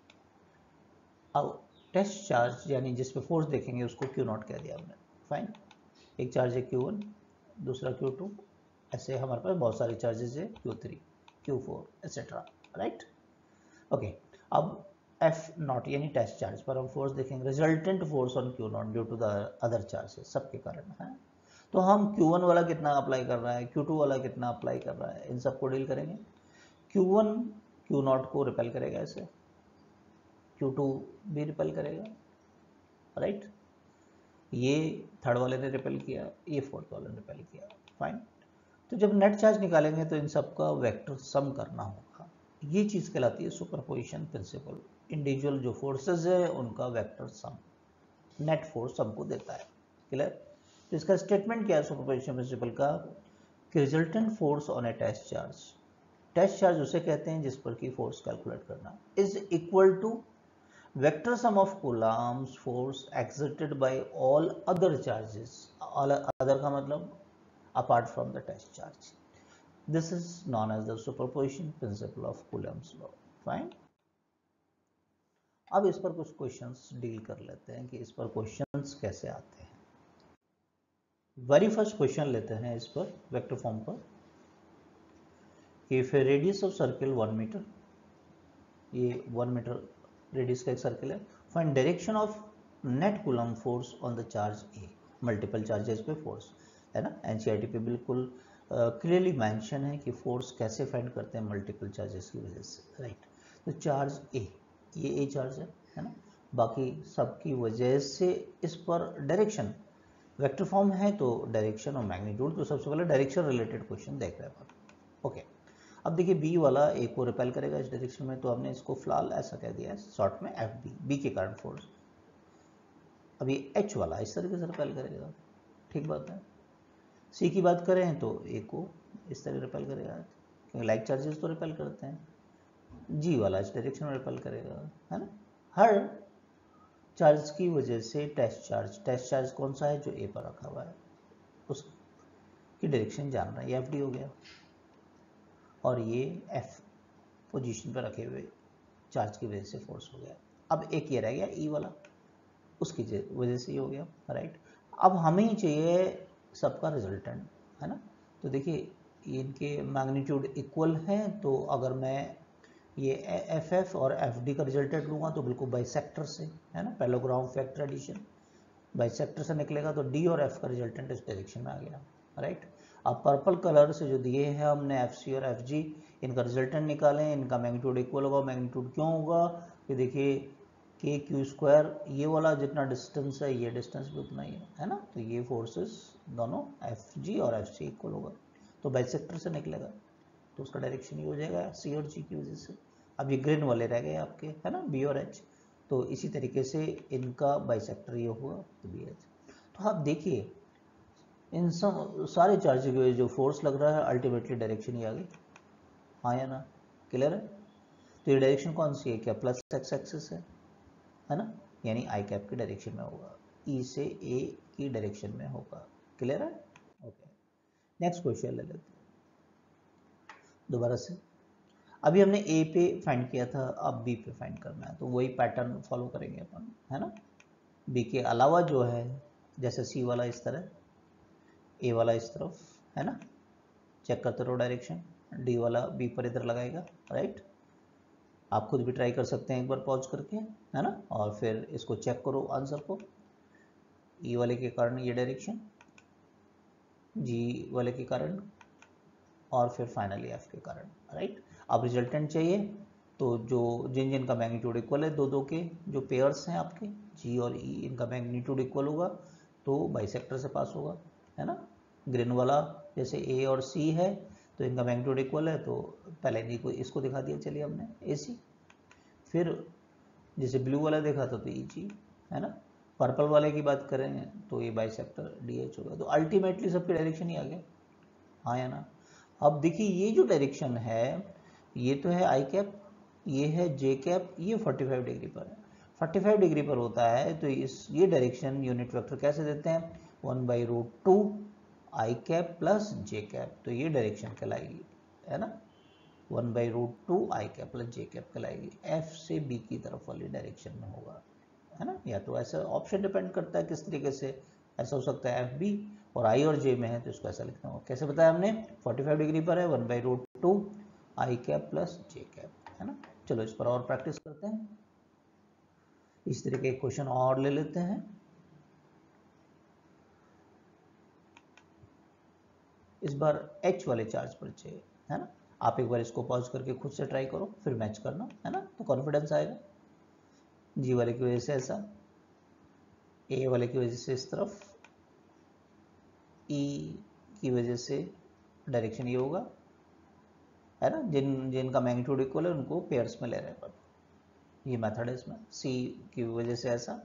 अब टेस्ट चार्ज यानी जिस पे फोर्स देखेंगे उसको क्यू नॉट कह दिया हमने, फाइन। एक चार्ज है क्यू वन, दूसरा क्यू टू, ऐसे हमारे पास बहुत सारे चार्जेस है, Q three, Q four etcetera, right. Okay, अब एफ नॉट यानी टेस्ट चार्ज पर हम फोर्स देखेंगे, resultant force on Q nought due to the other charges, सबके कारण है। तो हम क्यू वन वाला कितना अप्लाई कर रहा है, क्यू टू वाला कितना अप्लाई कर रहा है, इन सबको डील करेंगे। क्यू वन क्यू नॉट को रिपेल करेगा ऐसे, क्यू टू भी रिपेल करेगा, राइट। ये थर्ड वाले ने रिपेल किया, ये फोर्थ वाले ने रिपेल किया, फाइन। तो जब नेट चार्ज निकालेंगे तो इन सबका वेक्टर सम करना होगा, ये चीज़ कहलाती है सुपरपोजिशन प्रिंसिपल। इंडिविजुअल जो फोर्सेस है उनका वेक्टर सम, नेट फोर्स सबको देता है। क्लियर? तो इसका स्टेटमेंट क्या है सुपरपोजिशन प्रिंसिपल का, कि resultant force on a test charge, test charge उसे कहते हैं जिस पर की फोर्स कैलकुलेट करना, is equal to vector sum of Coulomb's force exerted by all other charges. All other का मतलब apart from the test charge. This is known as the superposition principle of Coulomb's law, fine. अब इस पर कुछ क्वेश्चंस डील कर लेते हैं कि इस पर क्वेश्चंस कैसे आते हैं। वेरी फर्स्ट क्वेश्चन लेते हैं इस पर वेक्टर फॉर्म पर, कि if radius of circle one metre, ये वन मीटर रेडियस का एक सर्किल है, find direction of net Coulomb force on the charge A, multiple charges पे फोर्स है ना। एनसीईआरटी पे बिल्कुल क्लियरली uh, मेंशन है कि फोर्स कैसे फाइंड करते हैं मल्टीपल चार्जेस की वजह से, राइट। तो चार्ज ए, ये ए चार्ज है है ना, बाकी सब की वजह से इस पर डायरेक्शन वेक्टर फॉर्म है, तो डायरेक्शन और मैग्नीट्यूड, तो सबसे पहले डायरेक्शन रिलेटेड क्वेश्चन देख रहे हैं अपन। ओके, अब देखिए बी वाला ए को रिपेल करेगा इस डायरेक्शन में, तो हमने इसको फिलहाल ऐसा कह दिया है शॉर्ट में एफ बी, बी के कारण फोर्स। अब ये एच वाला इस तरीके से रिपेल करेगा, ठीक बात है। सी की बात करें तो ए को इस तरह रिपेल करेगा, क्योंकि लाइक चार्जेस तो रिपेल करते हैं। जी वाला इस डायरेक्शन में रिपेल करेगा, है ना। हर चार्ज की वजह से टेस्ट चार्ज, टेस्ट चार्ज कौन सा है जो ए पर रखा हुआ है, उसकी डायरेक्शन जान रहा है, ये एफ डी हो गया, और ये एफ पोजीशन पर रखे हुए चार्ज की वजह से फोर्स हो गया। अब एक ये रह गया ई वाला, उसकी वजह से ये हो गया, राइट। अब हमें चाहिए सबका रिजल्टेंट, है ना। तो देखिए इनके मैग्नीट्यूड इक्वल हैं, तो अगर मैं ये एफ एफ और एफ डी का रिजल्टेंट लूँगा तो बिल्कुल बाइसेक्टर से, है ना, पैरेललोग्राम फैक्टर एडिशन बाइसेक्टर से निकलेगा, तो डी और एफ का रिजल्टेंट इस डायरेक्शन में आ गया, राइट। अब पर्पल कलर से जो दिए हैं हमने एफ सी और एफ जी, इनका रिजल्टेंट निकालें, इनका मैग्नीट्यूड इक्वल होगा। मैग्नीट्यूड क्यों होगा, कि देखिए के क्यू स्क्वायर, ये वाला जितना डिस्टेंस है ये डिस्टेंस भी उतना ही है, है ना। तो ये फोर्सेस दोनों एफ जी और एफ सी इक्वल होगा, तो बाइसेक्टर से निकलेगा, तो उसका डायरेक्शन ये हो जाएगा सी और जी की वजह से। अब ये ग्रीन वाले रह गए आपके, है ना, बी और एच, तो इसी तरीके से इनका बाइसेक्टर ये हुआ, तो बी एच। तो आप देखिए इन सब सारे चार्ज की वजह जो फोर्स लग रहा है अल्टीमेटली डायरेक्शन ही आ गई, हाँ या ना, क्लियर है। तो ये डायरेक्शन कौन सी है, क्या प्लस एक्स एक्सिस है, है ना, यानी आई कैप की डायरेक्शन में होगा, ई से ए की डायरेक्शन में होगा, क्लियर है। ओके, नेक्स्ट क्वेश्चन ले लेते हैं दोबारा से। अभी हमने ए पे फाइंड किया था, अब बी पे फाइंड करना है, तो वही पैटर्न फॉलो करेंगे अपन, है ना। बी के अलावा जो है, जैसे सी वाला इस तरह, ए वाला इस तरफ, है ना, चेक करते रहो डायरेक्शन। डी वाला बी पर इधर लगाएगा, राइट। आप खुद भी ट्राई कर सकते हैं एक बार पॉज करके, है ना, और फिर इसको चेक करो आंसर को। ई वाले के कारण ये डायरेक्शन, जी वाले के कारण और फिर फाइनली एफ के कारण, राइट। अब रिजल्टेंट चाहिए, तो जो जिन जिन का मैग्नीट्यूड इक्वल है, दो दो के जो पेयर्स हैं आपके जी और ई, इनका मैग्नीट्यूड इक्वल होगा तो बाइसेक्टर से पास होगा, है ना। ग्रीन वाला जैसे ए और सी है तो इनका मैग्नीट्यूड इक्वल है, तो पहले नहीं कोई इसको दिखा दिया चलिए हमने ए सी। फिर जैसे ब्लू वाला देखा था तो ई जी, है ना। पर्पल वाले की बात करें तो ये बाइसेक्टर डी एच होगा। तो अल्टीमेटली सबकी डायरेक्शन ही आ गया, हाँ या ना। अब देखिए ये जो डायरेक्शन है ये तो है आई कैप, ये है जे कैप, ये पैंतालीस डिग्री पर है। पैंतालीस डिग्री पर होता है तो इस ये डायरेक्शन यूनिट वेक्टर कैसे देते हैं, one by root two I cap plus J cap, तो ये डायरेक्शन कहलाएगी, है ना। One by root two I cap plus J cap कहलाएगी, एफ से बी की तरफ वाली डायरेक्शन में होगा, है ना। या तो ऐसा ऑप्शन डिपेंड करता है किस तरीके से, ऐसा हो सकता है एफ बी और आई और जे में है तो इसको ऐसा लिखना होगा। कैसे बताया हमने, पैंतालीस डिग्री पर है, one by root two I cap plus J cap, है ना। चलो इस पर और प्रैक्टिस करते हैं, इस तरह के क्वेश्चन और ले लेते हैं। इस बार एच वाले चार्ज पर चाहिए, है ना। आप एक बार इसको पॉज करके खुद से ट्राई करो, फिर मैच करना, है ना, तो कॉन्फिडेंस आएगा। जी वाले की वजह से ऐसा, ए वाले की वजह से इस तरफ, ई की वजह से डायरेक्शन ये होगा, है ना। जिन जिनका मैग्नीट्यूड इक्वल है उनको पेयर्स में ले रहे हैं, ये मेथड है इसमें। सी की वजह से ऐसा,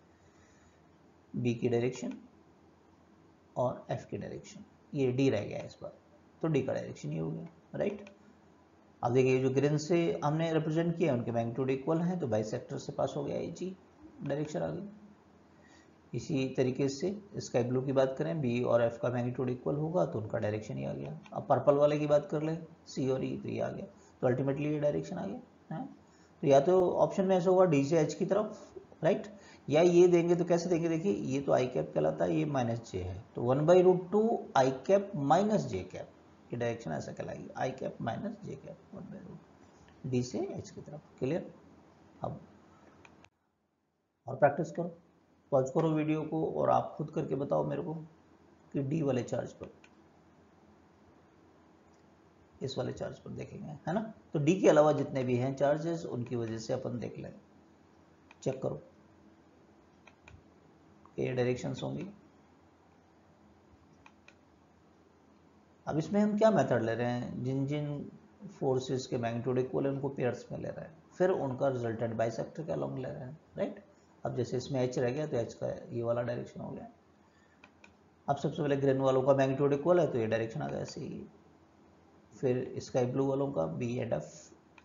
बी की डायरेक्शन और एफ की डायरेक्शन, ये डी रह गया इस बार, तो डी का डायरेक्शन ये हो गया, राइट। अब देखिए जो ग्रीन से हमने रिप्रेजेंट किया उनके मैग्नीट्यूड इक्वल हैं तो बाइसेक्टर से पास हो गया, ए जी डायरेक्शन आ गई। इसी तरीके से स्काई ब्लू की बात करें, बी और एफ का मैग्नीट्यूड इक्वल होगा तो उनका डायरेक्शन ही आ गया। अब पर्पल वाले की बात कर ले, सी और ई, तो ये आ गया, तो अल्टीमेटली ये डायरेक्शन आ गया, है। तो या तो ऑप्शन में ऐसा होगा डी से एच की तरफ, राइट, या ये देंगे तो कैसे देंगे, देखिए ये तो आई कैप कहलाता है, ये माइनस जे है, तो one by root two I cap minus J cap, ये डायरेक्शन ऐसा कहलाएगी, I cap minus J cap, one by root D से एच की तरफ। क्लियर। अब और प्रैक्टिस करो, पॉज करो वीडियो को और आप खुद करके बताओ मेरे को कि डी वाले चार्ज पर, इस वाले चार्ज पर देखेंगे, है ना। तो डी के अलावा जितने भी हैं चार्जेस उनकी वजह से अपन देख लें, चेक करो ये डायरेक्शंस होंगी। अब इसमें हम क्या मेथड ले रहे हैं, जिन जिन फोर्सेस के मैग्नीट्यूड इक्वल है उनको पेयर्स में ले रहे हैं, फिर उनका रिजल्टेंट बाइसेक्टर के अलोंग ले रहे हैं, राइट। अब जैसे इसमें एच रह गया तो एच का ये वाला डायरेक्शन हो गया। अब सबसे पहले ग्रीन वालों का मैग्नीट्यूड इक्वल है तो ये डायरेक्शन आ गया ऐसे ही, फिर स्काई ब्लू वालों का बी एंड एफ,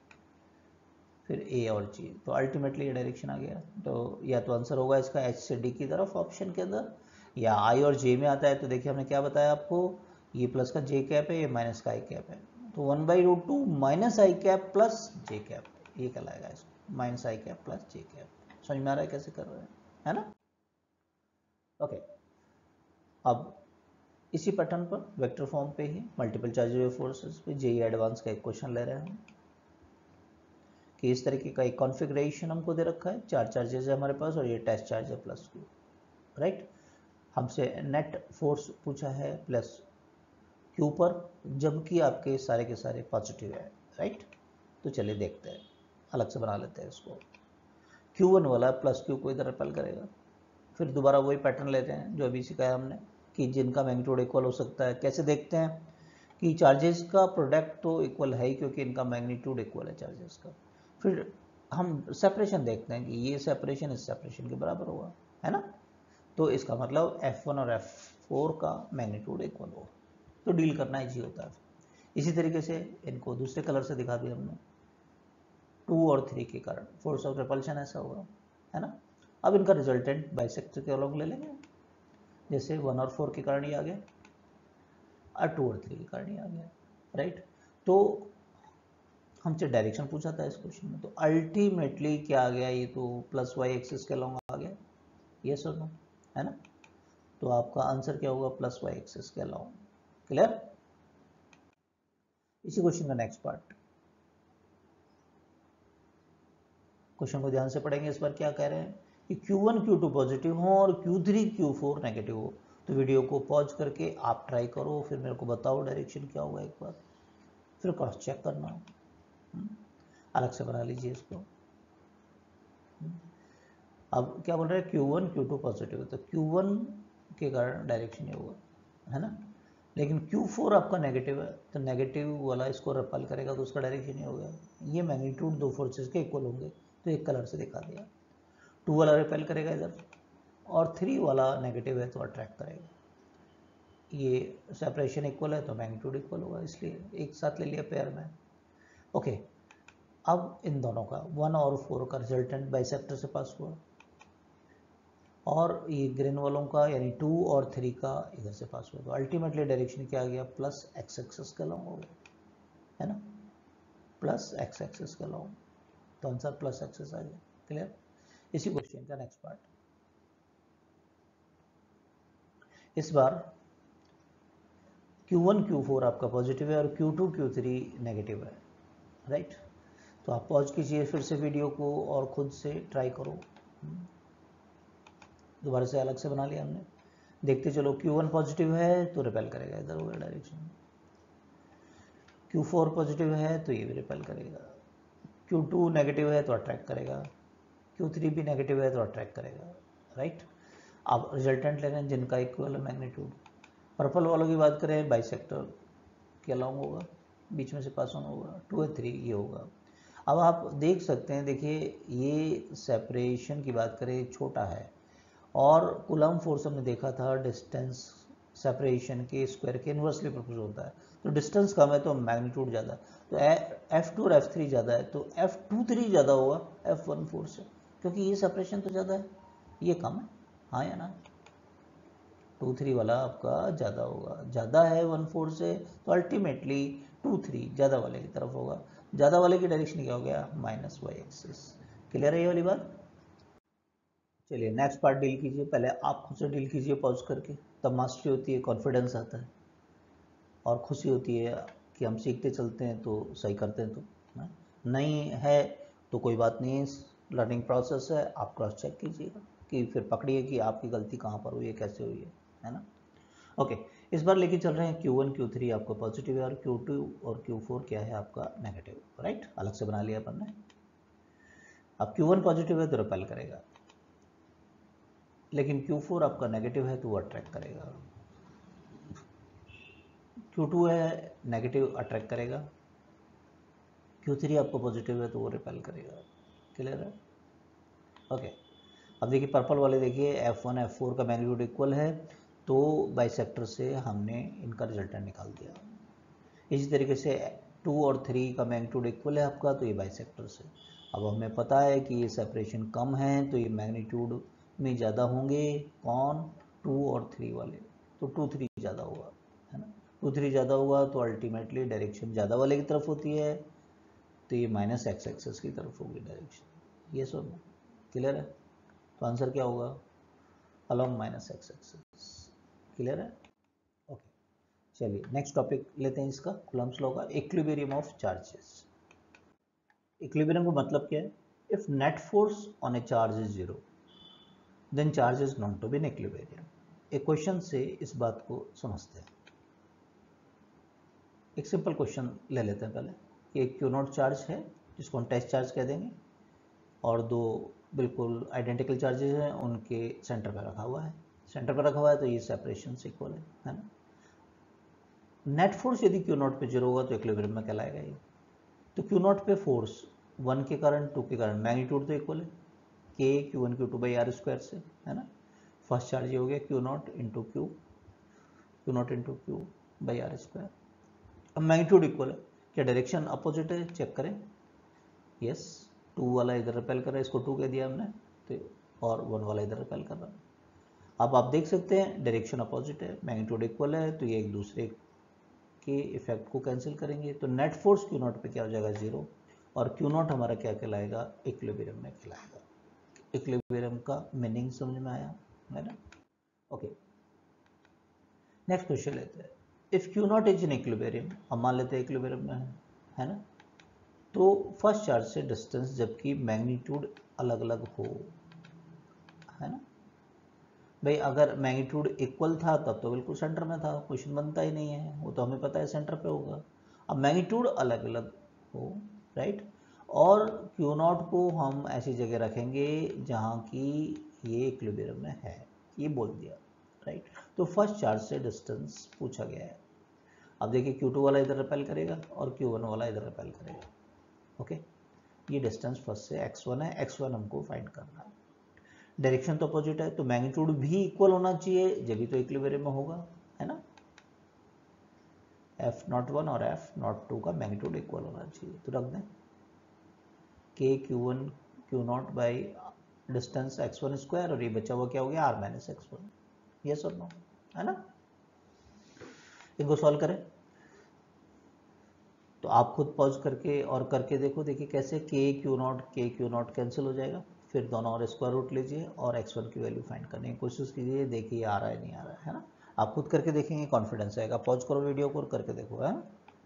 फिर ए और जी, तो अल्टीमेटली ये डायरेक्शन आ गया। तो या तो आंसर होगा इसका एच से डी की तरफ ऑप्शन के अंदर, या आई और जे में आता है तो देखिए हमने क्या बताया आपको, ये प्लस का जे कैप है, ये माइनस का आई कैप है, तो one by root two minus I cap plus J cap, ये कहलाएगा इसको, minus I cap plus J cap. समझ में आ रहा है कैसे कर रहे हैं, है ना। ओके, अब इसी पैटर्न पर वेक्टर फॉर्म पे ही मल्टीपल चार्जेज फोर्सेस पे जेई एडवांस का एक क्वेश्चन ले रहे हैं कि इस तरीके का एक कॉन्फ़िगरेशन हमको दे रखा है, चार चार्जेस है हमारे पास और ये टेस्ट चार्ज है प्लस क्यू, राइट। हमसे नेट फोर्स पूछा है प्लस क्यू पर, जबकि आपके सारे के सारे पॉजिटिव है, राइट। तो चलिए देखते हैं, अलग से बना लेते हैं इसको। क्यू वन वाला प्लस क्यू को इधर रिपेल करेगा, फिर दोबारा वही पैटर्न लेते हैं जो अभी सिखाया हमने कि जिनका मैग्नीट्यूड इक्वल हो सकता है। कैसे देखते हैं कि चार्जेस का प्रोडक्ट तो इक्वल है ही क्योंकि इनका मैग्नीट्यूड इक्वल है चार्जेस का। फिर हम सेपरेशन देखते हैं कि ये सेपरेशन इस सेपरेशन के बराबर होगा, है ना। तो इसका मतलब एफ वन और एफ फोर का मैग्नीट्यूड इक्वल होगा, तो डील करना इजी होता है। इसी तरीके से इनको दूसरे कलर से दिखा दिया हमने, टू और थ्री के कारण फोर्स ऑफ रिपल्शन ऐसा होगा, है ना। अब इनका रिजल्टेंट बाइसेक्टर के अलोंग ले लेंगे, जैसे वन और फोर के कारण ही आ गया और टू और थ्री के कारण ही आ गया, राइट। तो हमसे डायरेक्शन पूछा था इस क्वेश्चन में, तो अल्टीमेटली क्या आ गया, ये तो प्लस वाई एक्सिस के अलोंग आ गया, यस और नो, है ना। तो आपका आंसर क्या होगा, प्लस वाई एक्सिस के अलोंग। क्लियर। इसी क्वेश्चन का नेक्स्ट पार्ट, क्वेश्चन को ध्यान से पढ़ेंगे। इस बार क्या कह रहे हैं कि Q one Q two positive हो और Q three Q four negative हो, तो वीडियो को पॉज करके आप ट्राई करो, फिर मेरे को बताओ डायरेक्शन क्या होगा एक बार। फिर क्रॉस चेक करना, अलग से बना लीजिए इसको। अब क्या बोल रहे हैं, Q one Q two positive है तो क्यू वन के कारण डायरेक्शन ये होगा, है ना। लेकिन क्यू फोर आपका नेगेटिव है तो नेगेटिव वाला इसको रिपेल करेगा तो उसका डायरेक्शन ये होगा। ये मैग्नीट्यूड दो फोर्सेस के इक्वल होंगे तो एक कलर से दिखा दिया। टू वाला रिपेल करेगा इधर और थ्री वाला नेगेटिव है तो अट्रैक्ट करेगा। ये सेपरेशन इक्वल है तो मैग्नीट्यूड इक्वल होगा, इसलिए एक साथ ले लिया पेयर में। ओके, अब इन दोनों का वन और फोर का रिजल्टेंट बाइसेक्टर से पास हुआ और ये ग्रीन वालों का यानी टू और थ्री का इधर से पास हुआ तो अल्टीमेटली डायरेक्शन क्या आ गया, प्लस एक्स एक्सिस का लॉन्ग हो गया, है ना, प्लस एक्स एक्सिस का लॉन्ग, तो आंसर प्लस एक्सिस आ गया। क्लियर। इसी क्वेश्चन का नेक्स्ट पार्ट, इस बार क्यू वन क्यू फोर आपका पॉजिटिव है और Q two Q three negative है, राइट। तो आप पॉज कीजिए फिर से वीडियो को और खुद से ट्राई करो। दोबारा से अलग से बना लिया हमने, देखते चलो। क्यू वन पॉजिटिव है तो रिपेल करेगा इधर होगा डायरेक्शन, क्यू फोर पॉजिटिव है तो ये भी रिपेल करेगा, क्यू टू नेगेटिव है तो अट्रैक्ट करेगा, क्यू थ्री भी नेगेटिव है तो अट्रैक्ट करेगा, राइट। अब रिजल्टेंट ले रहे हैं जिनका इक्वल है मैग्नीट्यूड। पर्पल वालों की बात करें, बाइसेक्टर के अलॉन्ग होगा, बीच में से पास ऑन होगा, टू और थ्री ये होगा। अब आप देख सकते हैं, देखिए ये सेपरेशन की बात करें छोटा है और कूलम्ब फोर्स हमने देखा था डिस्टेंस सेपरेशन के स्क्वायर के इन्वर्सली प्रोपोर्शनल होता है। तो डिस्टेंस कम है तो मैग्नीट्यूड ज़्यादा, तो एफ टू और एफ थ्री ज़्यादा है तो एफ टू थ्री ज़्यादा होगा एफ वन फोर से, क्योंकि ये सेपरेशन तो ज़्यादा है, ये कम है, हाँ या ना। टू थ्री वाला आपका ज़्यादा होगा, ज़्यादा है वन फोर से तो अल्टीमेटली टू थ्री ज़्यादा वाले की तरफ होगा। ज़्यादा वाले की डायरेक्शन क्या हो गया, माइनस वाई एक्सिस। क्लियर है ये वाली बात। चलिए नेक्स्ट पार्ट डील कीजिए, पहले आप खुद से डील कीजिए पॉज करके, तब मास्टरी होती है, कॉन्फिडेंस आता है और खुशी होती है कि हम सीखते चलते हैं तो सही करते हैं। तो नहीं है तो कोई बात नहीं, लर्निंग प्रोसेस है, आप क्रॉस चेक कीजिएगा कि फिर पकड़िए कि आपकी गलती कहाँ पर हुई है, कैसे हुई है, है ना। ओके, इस बार लेके चल रहे हैं क्यू वन क्यू थ्री आपका पॉजिटिव है और क्यू टू और क्यू फोर क्या है आपका नेगेटिव, राइट। अलग से बना लिया अपन ने। अब क्यू वन पॉजिटिव है तो रिपेल करेगा, लेकिन क्यू फोर आपका नेगेटिव है तो वो अट्रैक्ट करेगा। क्यू टू है नेगेटिव, अट्रैक्ट करेगा। क्यू थ्री आपको पॉजिटिव है तो वो रिपेल करेगा। क्लियर है। ओके, अब देखिए पर्पल वाले, देखिए एफ वन एफ फोर का मैग्नीट्यूड इक्वल है तो बाइसेक्टर से हमने इनका रिजल्टेंट निकाल दिया। इसी तरीके से टू और थ्री का मैग्नीट्यूड इक्वल है आपका तो ये बाइसेक्टर से। अब हमें पता है कि ये सेपरेशन कम है तो ये मैग्नीट्यूड में ज़्यादा होंगे, कौन, टू और थ्री वाले, तो टू थ्री ज़्यादा होगा, है ना। टू थ्री ज़्यादा होगा तो अल्टीमेटली डायरेक्शन ज़्यादा वाले की तरफ होती है तो ये माइनस एक्स एक्सेस की तरफ होगी डायरेक्शन, ये सब क्लियर है। तो आंसर क्या होगा, along minus X axis. Clear है। ओके, चलिए नेक्स्ट टॉपिक लेते हैं इसका, कूलम्ब्स लॉ का, इक्विलिब्रियम ऑफ चार्जेस। इक्विलिब्रियम का मतलब क्या है, if net force on a charge is zero then charge is known to be in equilibrium. एक क्वेश्चन से इस बात को समझते हैं। एक सिंपल क्वेश्चन ले लेते हैं पहले कि एक क्यू नॉट चार्ज है जिसको हम टेस्ट चार्ज कह देंगे और दो बिल्कुल आइडेंटिकल चार्जेस हैं, उनके सेंटर पर रखा हुआ है, सेंटर पर रखा हुआ है तो ये सेपरेशन से इक्वल है, है ना। नेट फोर्स यदि क्यू नॉट पे जीरो होगा तो इक्विलिब्रियम में कहलाएगा ये। तो क्यू नॉट पे फोर्स वन के कारण टू के कारण मैग्नीट्यूड तो इक्वल है, K Q one Q two by are square से, है ना। फर्स्ट चार्ज ये हो गया Q naught into Q, Q naught into Q by are square. अब मैग्नीट्यूड इक्वल है, क्या डायरेक्शन अपोजिट है, चेक करें, यस। टू वाला इधर रिपेल कर रहा है, इसको टू कह दिया हमने तो, और वन वाला इधर रिपेल कर रहा है। अब आप देख सकते हैं डायरेक्शन अपोजिट है, मैग्नीट्यूड इक्वल है तो ये एक दूसरे के इफेक्ट को कैंसिल करेंगे तो नेट फोर्स क्यू नॉट पे क्या हो जाएगा, जीरो, और क्यू नॉट हमारा क्या कहलाएगा, इक्विलिब्रियम में कहलाएगा। इक्विलिब्रियम का मीनिंग समझ में आया, है ना। ओके, नेक्स्ट क्वेश्चन लेते हैं। If Q naught is in equilibrium, हम मान लेते हैं इक्विलिब्रियम में है, है ना। तो फर्स्ट चार्ज से डिस्टेंस जबकि मैग्नीट्यूड अलग अलग हो, है ना। भाई अगर मैग्नीट्यूड इक्वल था तब तो बिल्कुल सेंटर में था, क्वेश्चन बनता ही नहीं है, वो तो हमें पता है सेंटर पे होगा। अब मैग्नीट्यूड अलग अलग हो, राइट, और क्यू नॉट को हम ऐसी जगह रखेंगे जहाँ की ये इक्विलिब्रियम में है, ये बोल दिया, राइट। तो फर्स्ट चार्ज से डिस्टेंस पूछा गया है। अब देखिए क्यू टू वाला इधर रिपेल करेगा और क्यू वन वाला इधर रिपेल करेगा, ओके। ये डिस्टेंस फर्स्ट से एक्स वन है, एक्स वन हमको फाइंड करना है। डायरेक्शन तो अपोजिट है, तो मैग्नीट्यूड भी इक्वल होना चाहिए, जब भी तो इक्विलिब्रियम में होगा, है ना। एफ नॉट वन और एफ नॉट टू का मैग्नीट्यूड इक्वल होना चाहिए, तो रख दें K Q one Q naught by distance X one square, और ये बचा हुआ क्या हो गया, R minus X one. Yes और नो, है ना। इनको सॉल्व करें तो आप खुद पॉज करके और करके देखो, देखिए कैसे K Q naught K Q naught cancel हो जाएगा, फिर दोनों और स्क्वायर रूट लीजिए और एक्स वन की वैल्यू फाइंड करने की कोशिश कीजिए, देखिए आ रहा है नहीं आ रहा है, है ना। आप खुद करके देखेंगे, कॉन्फिडेंस आएगा। पॉज करो वीडियो को और करके देखो, है।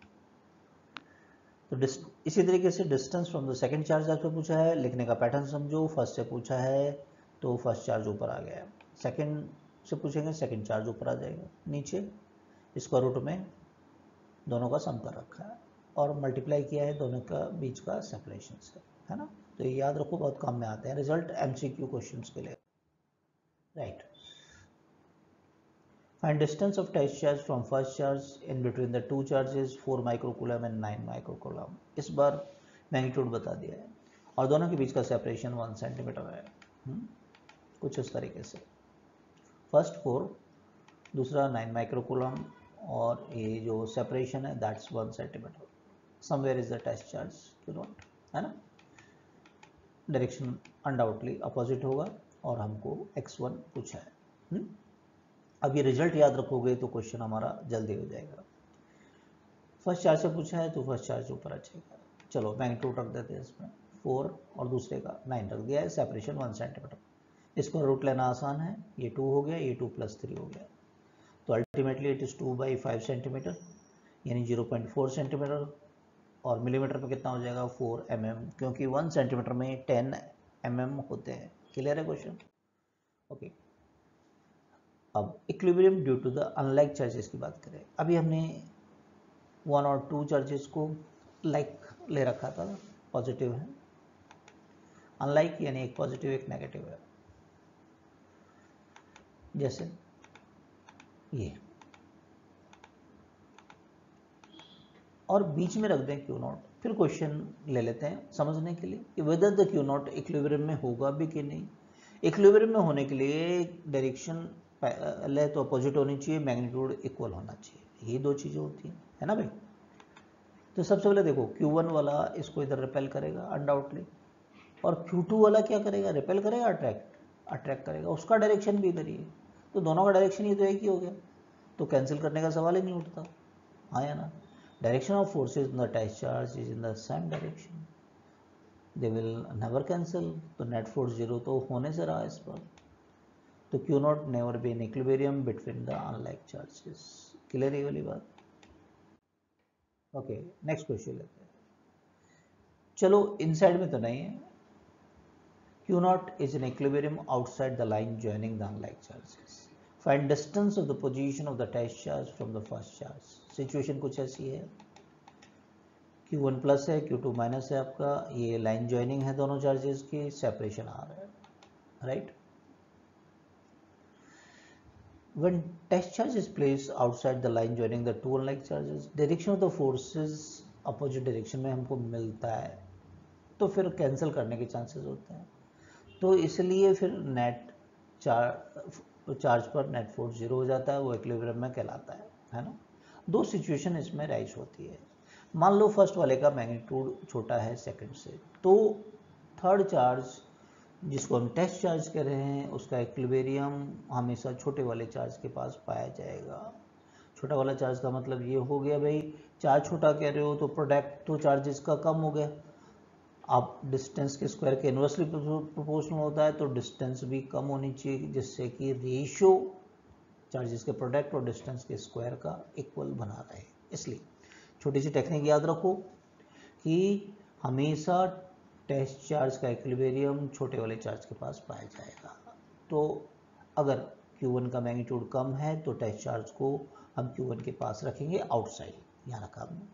तो इसी तरीके से distance from the second charge आपसे पूछा है, लिखने का पैटर्न समझो। फर्स्ट से पूछा है तो फर्स्ट चार्ज ऊपर आ गया है, सेकंड से पूछेंगे सेकंड चार्ज ऊपर आ जाएगा, नीचे स्क्वायर रूट में दोनों का सम कर रखा है और मल्टीप्लाई किया है दोनों का बीच का सेपरेशन से, है ना। तो ये याद रखो, बहुत काम में आते हैं रिजल्ट एमसीक्यू क्वेश्चंस के लिए, right. Find distance of test charge from first charge in between the two charges four microcoulomb and nine microcoulomb। इस बार मैग्नीट्यूड बता दिया है और दोनों के बीच का सेपरेशन वन सेंटीमीटर है। हुँ? कुछ इस तरीके से फर्स्ट फोर, दूसरा नाइन माइक्रोकूलम, और ये जो सेपरेशन है that's one centimetre. Somewhere is the test charge Q naught, है ना। डायरेक्शन अनडाउटली अपोजिट होगा और हमको एक्स वन पूछा है। हुँ? अब ये रिजल्ट याद रखोगे तो क्वेश्चन हमारा जल्दी हो जाएगा। फर्स्ट चार्ज से पूछा है तो फर्स्ट चार्ज ऊपर आ जाएगा। चलो मैग्नीट्यूड रख देते हैं इसमें, फोर और दूसरे का नाइन रख दिया है, सेपरेशन वन सेंटीमीटर। इसको रूट लेना आसान है, ये टू हो गया, ये टू प्लस थ्री हो गया, तो ultimately it is two by five centimetre, यानी जीरो पॉइंट फोर सेंटीमीटर, और मिलीमीटर में कितना हो जाएगा, फोर एम एम, क्योंकि वन सेंटीमीटर में टेन एम एम होते हैं। क्लियर है क्वेश्चन, ओके। अब equilibrium due to the unlike charges की बात करें। अभी हमने वन और टू चार्जेस को लाइक ले रखा था, पॉजिटिव है, अनलाइक यानी एक पॉजिटिव एक नेगेटिव है, जैसे ये, और बीच में रख दें क्यू नॉट। फिर क्वेश्चन ले लेते हैं समझने के लिए कि whether the Q naught equilibrium में होगा भी कि नहीं। इक्विलिब्रियम में होने के लिए डायरेक्शन पहले तो अपोजिट होनी चाहिए, मैग्नीट्यूड इक्वल होना चाहिए, ये दो चीज़ें होती हैं, है ना भाई। तो सबसे पहले देखो क्यू वन वाला इसको इधर रिपेल करेगा अनडाउटली, और क्यू टू वाला क्या करेगा, रिपेल करेगा, अट्रैक्ट अट्रैक्ट करेगा, उसका डायरेक्शन भी इधर ही है, तो दोनों का डायरेक्शन ये तो एक ही हो गया, तो कैंसिल करने का सवाल ही नहीं उठता, हाँ या ना। Direction of forces in the test charge is in the same direction, they will never cancel, तो नेट फोर्स जीरो तो होने से रहा इस पर, तो Q naught never be in equilibrium between the unlike charges. Clear ये वाली बात, ओके। नेक्स्ट क्वेश्चन लेते हैं, चलो इनसाइड में तो नहीं है। Q naught is in equilibrium outside the line joining the unlike charges. Find distance of the position of the test charge from the first charge. Situation कुछ ऐसी है, Q वन प्लस है, Q टू माइनस है आपका, ये लाइन ज्वाइनिंग है दोनों चार्जेस की, सेपरेशन आ रहा है, right. When test charge is placed outside the line joining the two unlike charges, direction of the forces opposite direction में हमको मिलता है, तो फिर कैंसिल करने के चांसेस होते हैं, तो इसलिए फिर नेट चार चार्ज पर नेट फोर्स जीरो हो जाता है, वो इक्विलिब्रियम में कहलाता है, है ना। दो सिचुएशन इसमें राइज होती है। मान लो फर्स्ट वाले का मैग्नीट्यूड छोटा है सेकंड से, तो थर्ड चार्ज जिसको हम टेस्ट चार्ज कह रहे हैं उसका इक्विलिब्रियम हमेशा छोटे वाले चार्ज के पास पाया जाएगा। छोटा वाला चार्ज का मतलब ये हो गया भाई, चार्ज छोटा कह रहे हो तो प्रोडक्ट तो चार्जेस का कम हो गया, आप डिस्टेंस के स्क्वायर के इन्वर्सली प्रोपोर्शनल होता है, तो डिस्टेंस भी कम होनी चाहिए, जिससे कि रेशियो चार्जेस के प्रोडक्ट और डिस्टेंस के स्क्वायर का इक्वल बना रहे। इसलिए छोटी सी टेक्निक याद रखो कि हमेशा टेस्ट चार्ज का इक्विलिब्रियम छोटे वाले चार्ज के पास पाया जाएगा। तो अगर क्यू वन का मैग्नीट्यूड कम है तो टेस्ट चार्ज को हम क्यू वन के पास रखेंगे आउटसाइड, यहाँ रखा हमने,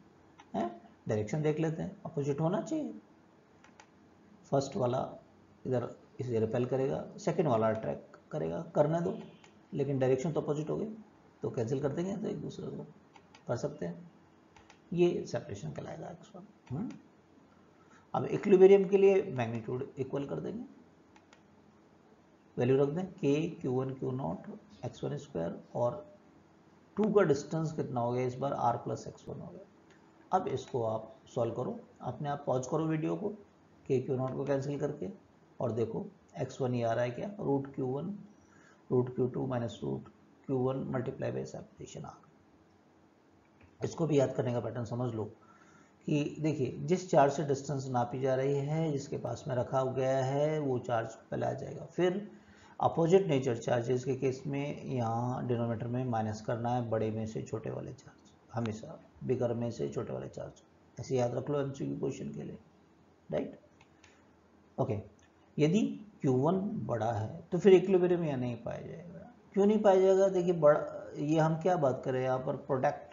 है। डायरेक्शन देख लेते हैं, अपोजिट होना चाहिए। फर्स्ट वाला इधर इसे रिपेल करेगा, सेकंड वाला अट्रैक्ट करेगा, करने दो, लेकिन डायरेक्शन तो अपोजिट हो गई, तो कैंसिल कर देंगे, तो एक दूसरे को कर सकते हैं। ये सेपरेशन कहलाएगा एक्स वन। अब इक्विलिब्रियम के लिए मैग्नीट्यूड इक्वल कर देंगे, वैल्यू रख दें K Q one Q naught X one square, और टू का डिस्टेंस कितना हो गया इस बार, आर प्लस एक्स वन हो गया। अब इसको आप सॉल्व करो, अपने आप पॉज करो वीडियो को, के क्यू नॉट को कैंसिल करके, और देखो एक्स वन ही आ रहा है क्या, root Q one root Q two minus root Q one multiply by separation R. इसको भी याद करने का पैटर्न समझ लो कि देखिए जिस चार्ज से डिस्टेंस नापी जा रही है, जिसके पास में रखा गया है, वो चार्ज पहले आ जाएगा। फिर अपोजिट नेचर चार्जेस के केस में यहाँ डिनोमिनेटर में माइनस करना है बड़े में से छोटे वाले चार्ज, हमेशा बिगर में से छोटे वाले चार्ज, ऐसे याद रख लो एमसीक्यू क्वेश्चन के लिए, राइट। ओके, यदि क्यू वन बड़ा है तो फिर इक्विलिब्रियम यहाँ नहीं पाया जाएगा। क्यों नहीं पाया जाएगा, देखिए बड़ा, ये हम क्या बात करें यहाँ पर, प्रोडक्ट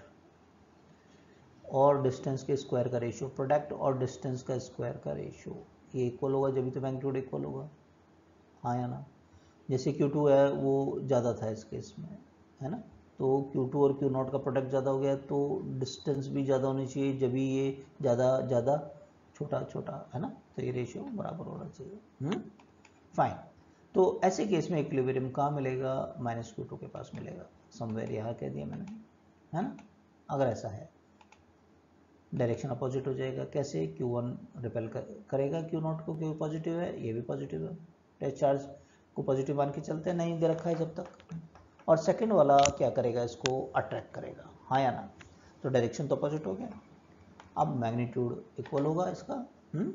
और डिस्टेंस के स्क्वायर का रेशियो, प्रोडक्ट और डिस्टेंस का स्क्वायर का रेशियो, ये इक्वल होगा जब भी तो मैग्नीट्यूड इक्वल होगा, हाँ या ना। जैसे क्यू टू है वो ज़्यादा था इस केस में, है ना, तो क्यू टू और क्यू नॉट का प्रोडक्ट ज़्यादा हो गया, तो डिस्टेंस भी ज़्यादा होनी चाहिए, जब भी ये ज़्यादा ज़्यादा छोटा छोटा, है ना, तो ये रेशियो बराबर होना चाहिए। फाइन, तो ऐसे केस में इक्विलिब्रियम कहाँ मिलेगा, माइनस क्यू टू के पास मिलेगा, समवेयर यहाँ कह दिया मैंने, है ना। अगर ऐसा है डायरेक्शन अपोजिट हो जाएगा, कैसे, क्यू वन रिपेल करेगा क्यू नॉट को, क्यों पॉजिटिव है, ये भी पॉजिटिव है, टेस्ट चार्ज को पॉजिटिव मान के चलते हैं, नहीं दे रखा है जब तक। और सेकंड वाला क्या करेगा, इसको अट्रैक्ट करेगा, हाँ या ना, तो डायरेक्शन तो अपोजिट हो गया। अब मैग्नीट्यूड इक्वल होगा इसका, हुँ?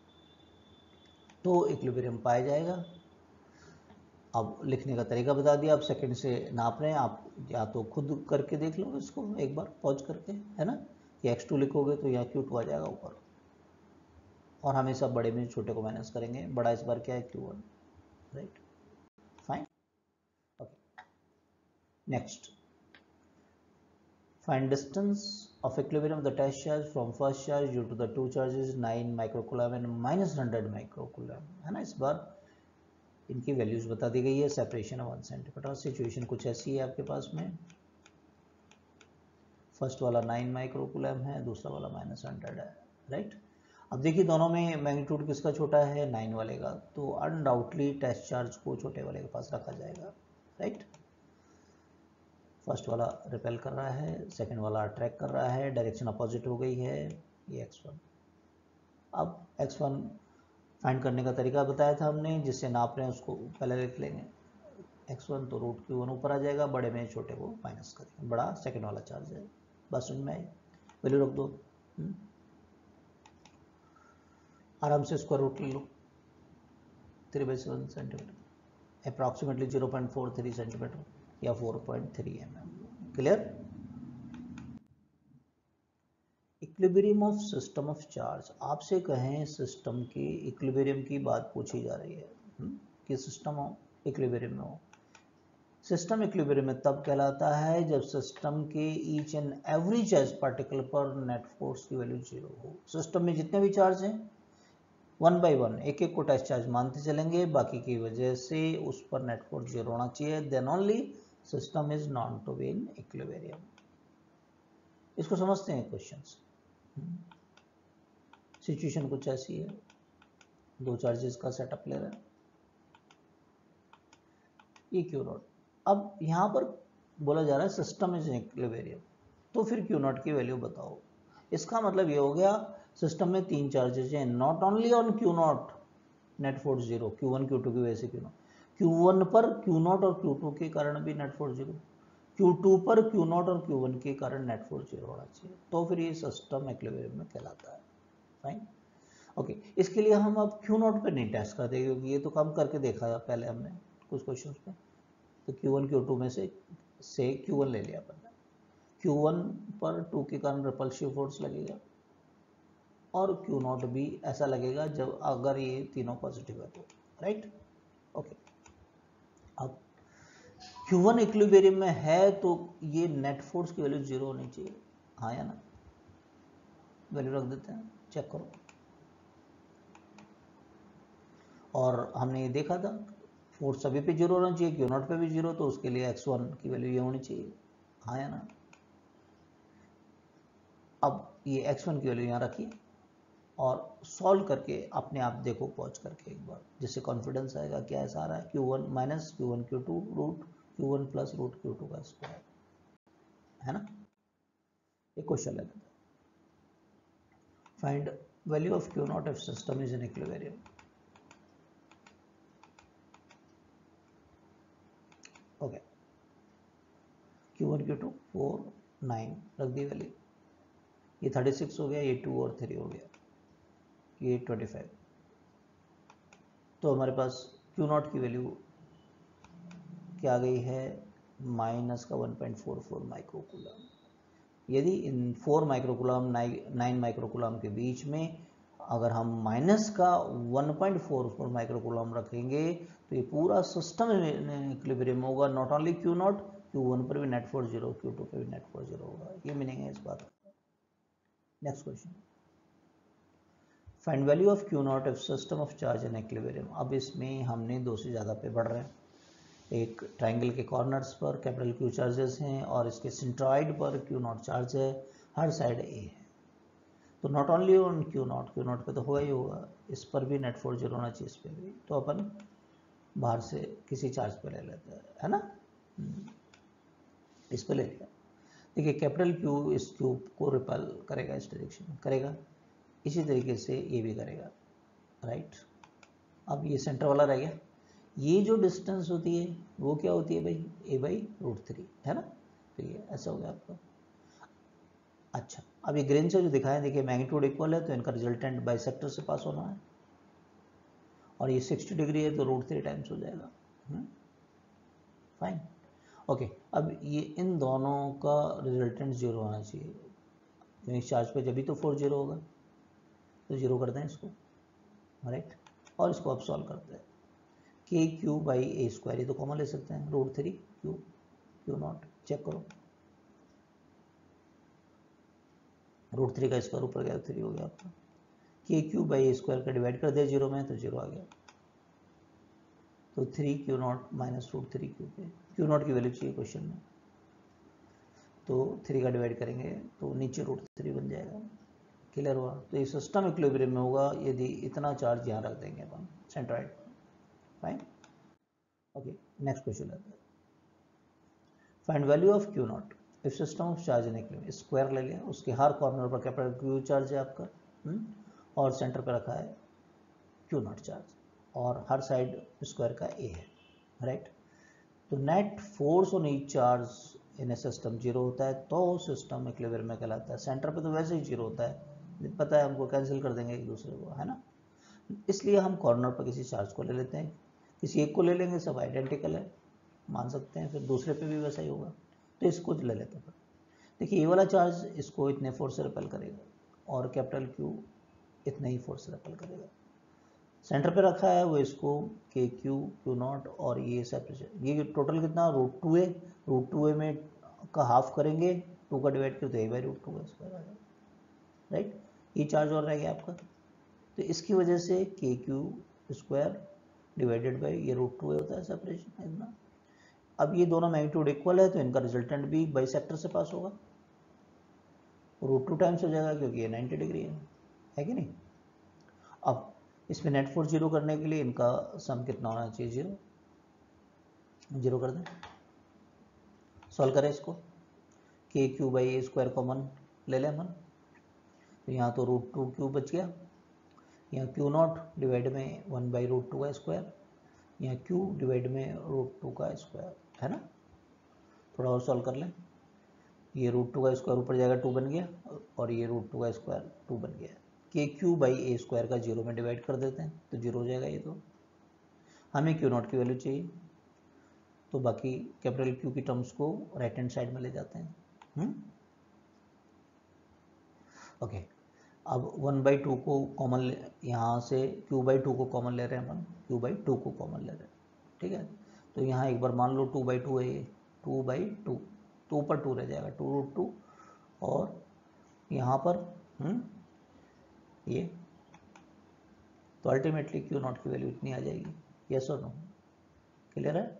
तो इक्विलिब्रियम पाया जाएगा। अब लिखने का तरीका बता दिया, आप सेकंड से नाप रहे हैं, आप या तो खुद करके देख लो इसको एक बार पॉज करके, है ना, कि एक्स टू लिखोगे तो यहाँ क्यू टू आ जाएगा ऊपर, और हमेशा बड़े में छोटे को माइनस करेंगे, बड़ा इस बार क्या है Q one, right, fine. Okay, next, find distance of equilibrium of the test charge from first charge due to the two charges nine microcoulomb and minus one hundred microcoulomb, है ना। इस बार इनकी वैल्यूज बता दी गई है, सेपरेशन है वन सेंटीमीटर। सिचुएशन कुछ ऐसी है आपके पास में, फर्स्ट वाला नाइन माइक्रोकूलम है, दूसरा वाला माइनस हंड्रेड है, राइट। अब देखिए दोनों में मैग्नीट्यूड किसका छोटा है, नाइन वाले का, तो अनडाउटली टेस्ट चार्ज को छोटे वाले के पास रखा जाएगा, राइट। फर्स्ट वाला रिपेल कर रहा है, सेकंड वाला अट्रैक्ट कर रहा है, डायरेक्शन अपोजिट हो गई है, ये एक्स वन। अब एक्स वन फाइंड करने का तरीका बताया था हमने, जिससे नाप रहे हैं उसको पहले लिख लेंगे, एक्स वन तो रूट क्यू वन ऊपर आ जाएगा, बड़े में छोटे को माइनस करेंगे, बड़ा सेकंड वाला चार्ज है, बस समझ में आई, वैल्यू रख दो, हुँ? आराम से स्क्वायर रूट ले लो, three by seven centimetre, approximately zero point four three centimetre या four point three M M, clear. Equilibrium of system of charge, आपसे कहें सिस्टम की इक्विलिब्रियम की बात पूछी जा रही है, हुँ? कि सिस्टम इक्विलिब्रियम में हो। सिस्टम इक्विलिब्रियम में तब कहलाता है जब सिस्टम के each and every charge particle पर नेट फोर्स की वैल्यू जीरो हो। सिस्टम में जितने भी चार्ज हैं वन बाय वन एक एक को टेस्ट चार्ज मानते चलेंगे, बाकी की वजह से उस पर नेट फोर्स जीरो होना चाहिए, then only system is known to be in equilibrium. इसको समझते हैं क्वेश्चंस। सिचुएशन कुछ ऐसी है, दो चार्जेस का सेटअप ले रहे हैं, ये क्यू नॉट। अब यहाँ पर बोला जा रहा है सिस्टम इज इक्विलिब्रियम, तो फिर क्यू नॉट की वैल्यू बताओ। इसका मतलब ये हो गया सिस्टम में तीन चार्जेस हैं, not only on Q naught net force zero, Q one Q two की वजह से क्यू नॉट, क्यू वन पर क्यू नॉट और क्यू टू के कारण भी net force zero, Q two पर क्यू नॉट और क्यू वन के कारण नेट फोर्स जीरो होना चाहिए, तो फिर ये सिस्टम इक्विलिब्रियम में कहलाता है, फाइन। ओके, इसके लिए हम अब क्यू नॉट पे नहीं टेस्ट करते, क्योंकि ये तो कम करके देखा पहले हमने कुछ क्वेश्चंस पे, तो क्यू वन क्यू टू में से से क्यू वन ले लिया अपन ने, क्यू वन पर टू के कारण रिपल्सिव फोर्स लगेगा, और क्यू नॉट भी ऐसा लगेगा जब अगर ये तीनों पॉजिटिव है तो, राइट। ओके, अब क्यू वन इक्विलिब्रियम में है तो ये नेट फोर्स की वैल्यू जीरो होनी चाहिए, हाँ या ना। वैल्यू रख देते हैं, चेक करो। और हमने ये देखा था फोर्स सभी पे जीरो होना चाहिए, क्यू नॉट पे भी जीरो, तो उसके लिए एक्स वन की वैल्यू ये होनी चाहिए, हाँ या ना। अब ये एक्स वन की वैल्यू यहाँ रखिए और सॉल्व करके अपने आप देखो पहुँच करके एक बार, जिससे कॉन्फिडेंस आएगा। क्या ऐसा आ रहा है, Q one minus Q one Q two root Q one plus root Q two का स्क्वायर, है ना। एक क्वेश्चन लेते हैं, find value of Q naught if system is in equilibrium. Okay, Q one Q two four nine रख दी वैल्यू, ये थर्टी सिक्स हो गया, ये टू और थ्री हो गया, ये ट्वेंटी फाइव। तो हमारे पास क्यू नॉट की वैल्यू क्या आ गई है, माइनस का one point four four microcoulomb. यदि इन फोर माइक्रोकूलम नाइन माइक्रोकूलम के बीच में अगर हम माइनस का one point four four microcoulomb रखेंगे तो ये पूरा सिस्टम इक्विलिब्रियम होगा। Not only Q naught, Q one पर भी net force zero, Q two पर भी नेट फोर्स जीरो होगा। ये मीनिंग है इस बात का। Next question, find value of Q naught if system of charge in equilibrium. अब इसमें हमने दो से ज़्यादा पे बढ़ रहे हैं। एक ट्राइंगल के कॉर्नर्स पर कैपिटल क्यू चार्जेस हैं और इसके सेंट्रॉइड पर क्यू नॉट चार्ज है, हर साइड ए है। तो not only on Q naught, Q naught पे तो होगा ही होगा, इस पर भी नेट फोर्स जीरो होना चाहिए, इस पर भी। तो अपन बाहर से किसी चार्ज पे ले लेते हैं, है ना, इस पे ले लिया। देखिए कैपिटल क्यू इस क्यूब को रिपेल करेगा, इस डायरेक्शन में करेगा, इसी तरीके से ये भी करेगा, राइट। अब ये सेंटर वाला रह गया, ये जो डिस्टेंस होती है वो क्या होती है भाई, ए बाई रूट थ्री, है ना। तो ये ऐसा हो गया आपका। अच्छा, अब ये ग्रेन से जो दिखाया, देखिए मैग्नीट्यूड इक्वल है तो इनका रिजल्टेंट बाइसेक्टर से पास होना है, और ये सिक्सटी डिग्री है तो रूट थ्री टाइम्स हो जाएगा, फाइन। ओके, अब ये इन दोनों का रिजल्टेंट जीरो होना चाहिए, क्योंकि चार्ज पे जब भी तो फोर जीरो होगा, तो जीरो करते हैं इसको, राइट। और इसको अब सॉल्व करते हैं, के क्यू बाई ए स्क्वायर, ये तो कॉमन ले सकते हैं, root three Q Q naught, check करो, रूट थ्री का स्क्वायर ऊपर गया, थ्री हो गया आपका। K Q by A square का डिवाइड कर दिया जीरो में, तो जीरो आ गया। तो three Q naught minus root three Q पे, क्यू नॉट की वैल्यू चाहिए क्वेश्चन में, तो थ्री का डिवाइड करेंगे तो नीचे रूट थ्री बन जाएगा। क्लियर हुआ। तो ये सिस्टम इक्विलिब्रियम में होगा यदि इतना चार्ज यहाँ रख देंगे अपन centroid, fine. Okay, next question लेते हैं, find value of Q naught if system of charge in equilibrium. Square ले लिया, उसके हर कॉर्नर पर कैपिटल क्यू चार्ज है आपका, हुँ? और सेंटर पर रखा है क्यू नॉट चार्ज, और हर साइड स्क्वायर का ए है, राइट। तो net force on each charge in a system zero होता है तो सिस्टम इक्विलिब्रियम में कहलाता है। सेंटर पे तो वैसे ही जीरो होता है, पता है हमको, कैंसिल कर देंगे एक दूसरे को, है ना। इसलिए हम कॉर्नर पर किसी चार्ज को ले लेते हैं, किसी एक को ले लेंगे, सब आइडेंटिकल है मान सकते हैं, फिर दूसरे पे भी वैसा ही होगा, तो इसको ले लेते हैं। देखिए ये वाला चार्ज इसको इतने फोर्स से रिपेल करेगा और कैपिटल क्यू इतने ही फोर्स से रिपेल करेगा। सेंटर पे रखा है वो इसको के क्यू क्यू नॉट, और ये सेपरेशन, ये टोटल कितना रूट टू है, रूट टू ए में का हाफ करेंगे, टू का डिवाइड कर तो A by root two square आ जाएगा, राइट। ये चार्ज और रह गया आपका, तो इसकी वजह से K Q square divided by ये रूट टू ए होता है सेपरेशन इतना। अब ये दोनों मैग्नीट्यूड इक्वल है तो इनका रिजल्टेंट भी बाई सेक्टर से पास होगा, रूट टू टाइम्स हो जाएगा क्योंकि ये नाइन्टी डिग्री है, है कि नहीं। अब इसमें नेट फोर्स जीरो करने के लिए इनका सम कितना होना चाहिए, जीरो, जीरो कर दें, सॉल्व करें इसको। K Q by A square common ले लें अपन, तो यहाँ तो रूट टू क्यू बच गया, यहाँ क्यू नॉट डिवाइड में वन बाई रूट टू का स्क्वायर, यहाँ क्यू डिवाइड में रूट टू का स्क्वायर, है ना। थोड़ा और सॉल्व कर लें, ये रूट टू का स्क्वायर ऊपर जाएगा, टू बन गया, और ये रूट टू का स्क्वायर टू बन गया। K Q by A square का जीरो में डिवाइड कर देते हैं तो जीरो हो जाएगा ये। तो हमें क्यू नॉट की वैल्यू चाहिए, तो बाकी कैपिटल क्यू की टर्म्स को राइट हैंड साइड में ले जाते हैं, हम्म ओके। अब वन बाई टू को कॉमन, यहाँ से क्यू बाई टू को कॉमन ले रहे हैं अपन, क्यू बाई टू को कॉमन ले रहे हैं, ठीक है। तो यहाँ एक बार मान लो टू बाई टू है, ये टू बाई टू, तो ऊपर टू रह जाएगा, टू रूट टू, और यहाँ पर हम्म ये, तो अल्टीमेटली क्यू नॉट की वैल्यू इतनी आ जाएगी। यस और नो, क्लियर है?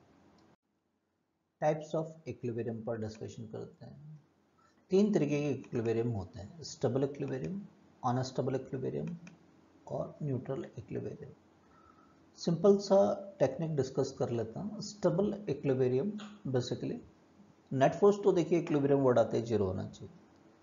टाइप्स ऑफ इक्विलिब्रियम पर डिस्कशन करते हैं। तीन तरीके के इक्विलिब्रियम होते हैं, स्टेबल इक्विलिब्रियम, अनस्टेबल इक्विलिब्रियम और न्यूट्रल इक्विलिब्रियम। सिंपल सा टेक्निक डिस्कस कर लेता हूँ। Stable equilibrium basically net force तो देखिए इक्विलिब्रियम वर्ड आते हैं जीरो होना चाहिए।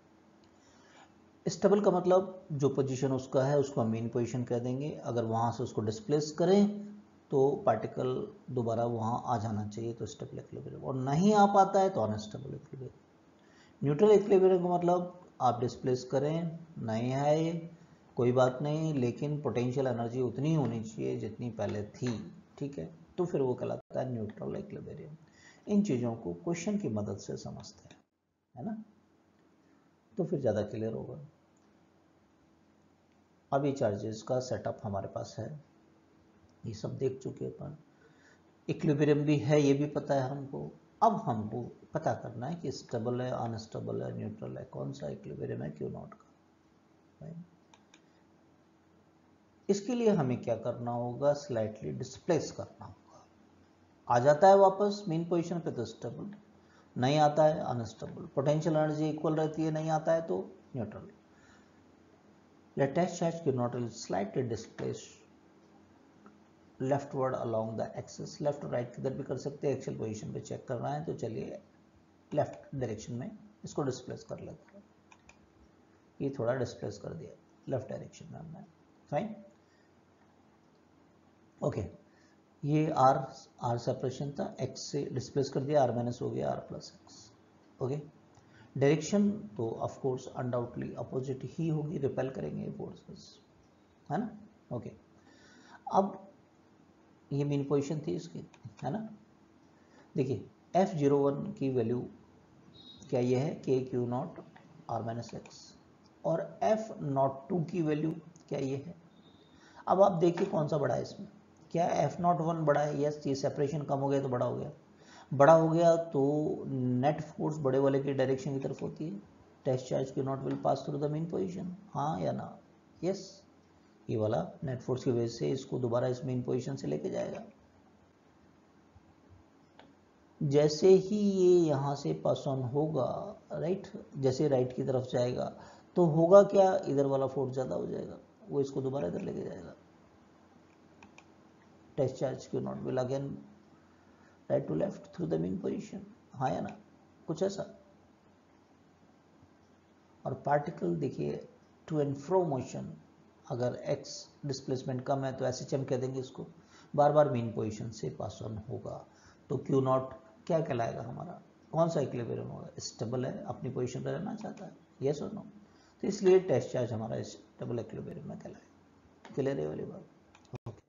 स्टेबल का मतलब जो पोजीशन उसका है उसको हम मेन पोजीशन कह देंगे, अगर वहाँ से उसको डिस्प्लेस करें तो पार्टिकल दोबारा वहाँ आ जाना चाहिए, तो स्टेबल इक्विलिब्रियम। और नहीं आ पाता है तो अनस्टेबल इक्विलिब्रियम। न्यूट्रल इक्विलिब्रियम का मतलब आप डिस्प्लेस करें, नहीं आए कोई बात नहीं, लेकिन पोटेंशियल एनर्जी उतनी होनी चाहिए जितनी पहले थी, ठीक है, तो फिर वो कहलाता है न्यूट्रल इक्विलिब्रियम। इन चीज़ों को क्वेश्चन की मदद से समझते हैं, है ना, तो फिर ज़्यादा क्लियर होगा। अभी चार्जेस का सेटअप हमारे पास है, ये सब देख चुके अपन, इक्विलिब्रियम भी है ये भी पता है हमको। अब हमको पता करना है कि स्टेबल है, अनस्टेबल है, न्यूट्रल है, कौन सा इक्विलिब्रियम है क्यू नॉट का। इसके लिए हमें क्या करना होगा, स्लाइटली डिस्प्लेस करना होगा। आ जाता है वापस मेन पोजीशन पे तो स्टेबल, नहीं आता है अनस्टेबल। पोटेंशियल एनर्जी इक्वल रहती है, नहीं आता है तो neutral. Let test charge Q naught is slightly displace leftward along the axis. Left और राइट किधर भी कर सकते हैं, एक्चुअल पोजीशन पे चेक करना है तो चलिए लेफ्ट डायरेक्शन में इसको डिस्प्लेस कर लेते हैं। ये थोड़ा डिस्प्लेस कर दिया लेफ्ट डायरेक्शन में हमने, फाइन, ओके। ये आर आर सेपरेशन था, एक्स से डिस्प्लेस कर दिया, आर माइनस हो गया R plus X, okay. Direction तो ऑफ कोर्स अनडाउटली अपोजिट ही होगी, रिपेल करेंगे फोर्सेस, है ना, ओके। अब ये मेन पोजीशन थी इसकी, है ना। देखिए एफ जीरो वन की वैल्यू क्या ये है, K Q naught R minus X, और एफ नॉट टू की वैल्यू क्या ये है। अब आप देखिए कौन सा बड़ा है इसमें, क्या एफ नॉट वन बड़ा है, यस, ये सेपरेशन कम हो गया तो बड़ा हो गया, बड़ा हो गया तो नेट फोर्स बड़े वाले की डायरेक्शन की तरफ होती है। Test charge Q naught will pass through the mean position, हाँ या ना, यस। ये वाला नेट फोर्स की वजह से इसको दोबारा इस मेन पोजीशन से लेके जाएगा। जैसे ही ये यहाँ से पास ऑन होगा, राइट, जैसे राइट की तरफ जाएगा तो होगा क्या, इधर वाला फोर्स ज़्यादा हो जाएगा, वो इसको दोबारा इधर लेके जाएगा। Test charge Q naught will again right to left through the mean position, हाँ या ना, कुछ ऐसा। और पार्टिकल देखिए टू एंड फ्रो मोशन, अगर एक्स डिस्प्लेसमेंट कम है तो ऐसे चम कह देंगे इसको, बार बार मेन पोजीशन से पास ऑन होगा, तो क्यू नॉट क्या कहलाएगा हमारा, कौन सा इक्विलिब्रियम होगा, स्टेबल है, अपनी पोजीशन पर रहना चाहता है, यस और नो। तो इसलिए टेस्ट चार्ज हमारा स्टेबल इक्विलिब्रियम में कहलाएगा। क्लियर है वाली बात, ओके।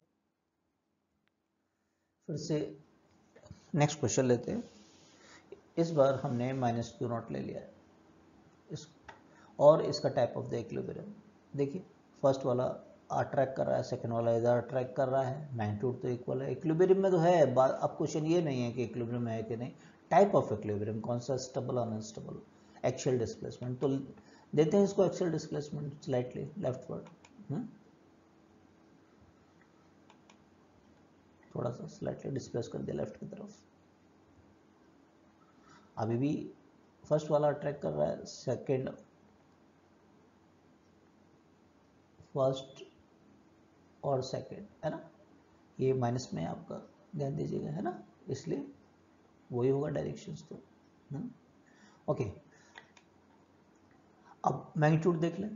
फिर से नेक्स्ट क्वेश्चन लेते हैं। इस बार हमने माइनस क्यू नॉट ले लिया है इस, और इसका टाइप ऑफ द इक्विलिब्रियम देखिए, फर्स्ट वाला अट्रैक्ट कर रहा है, सेकंड वाला इधर अट्रैक्ट कर रहा है, मैग्नीट्यूड तो इक्वल है, इक्विलिब्रियम में तो है। अब क्वेश्चन ये नहीं है कि इक्विलिब्रियम है कि नहीं, टाइप ऑफ इक्विलिब्रियम कौन सा, स्टेबल अनस्टेबल, एक्सियल डिस्प्लेसमेंट, तो देते हैं इसको एक्सियल डिस्प्लेसमेंट स्लाइटली लेफ्टवर्ड, थोड़ा सा स्लाइटली डिस्प्लेस कर दिया लेफ्ट की तरफ। अभी भी फर्स्ट वाला अट्रैक्ट कर रहा है, सेकंड फर्स्ट और सेकंड, है ना, ये माइनस में आपका ध्यान दीजिएगा, है ना, इसलिए वही होगा डायरेक्शंस तो, ओके। अब मैग्नीट्यूड देख लें,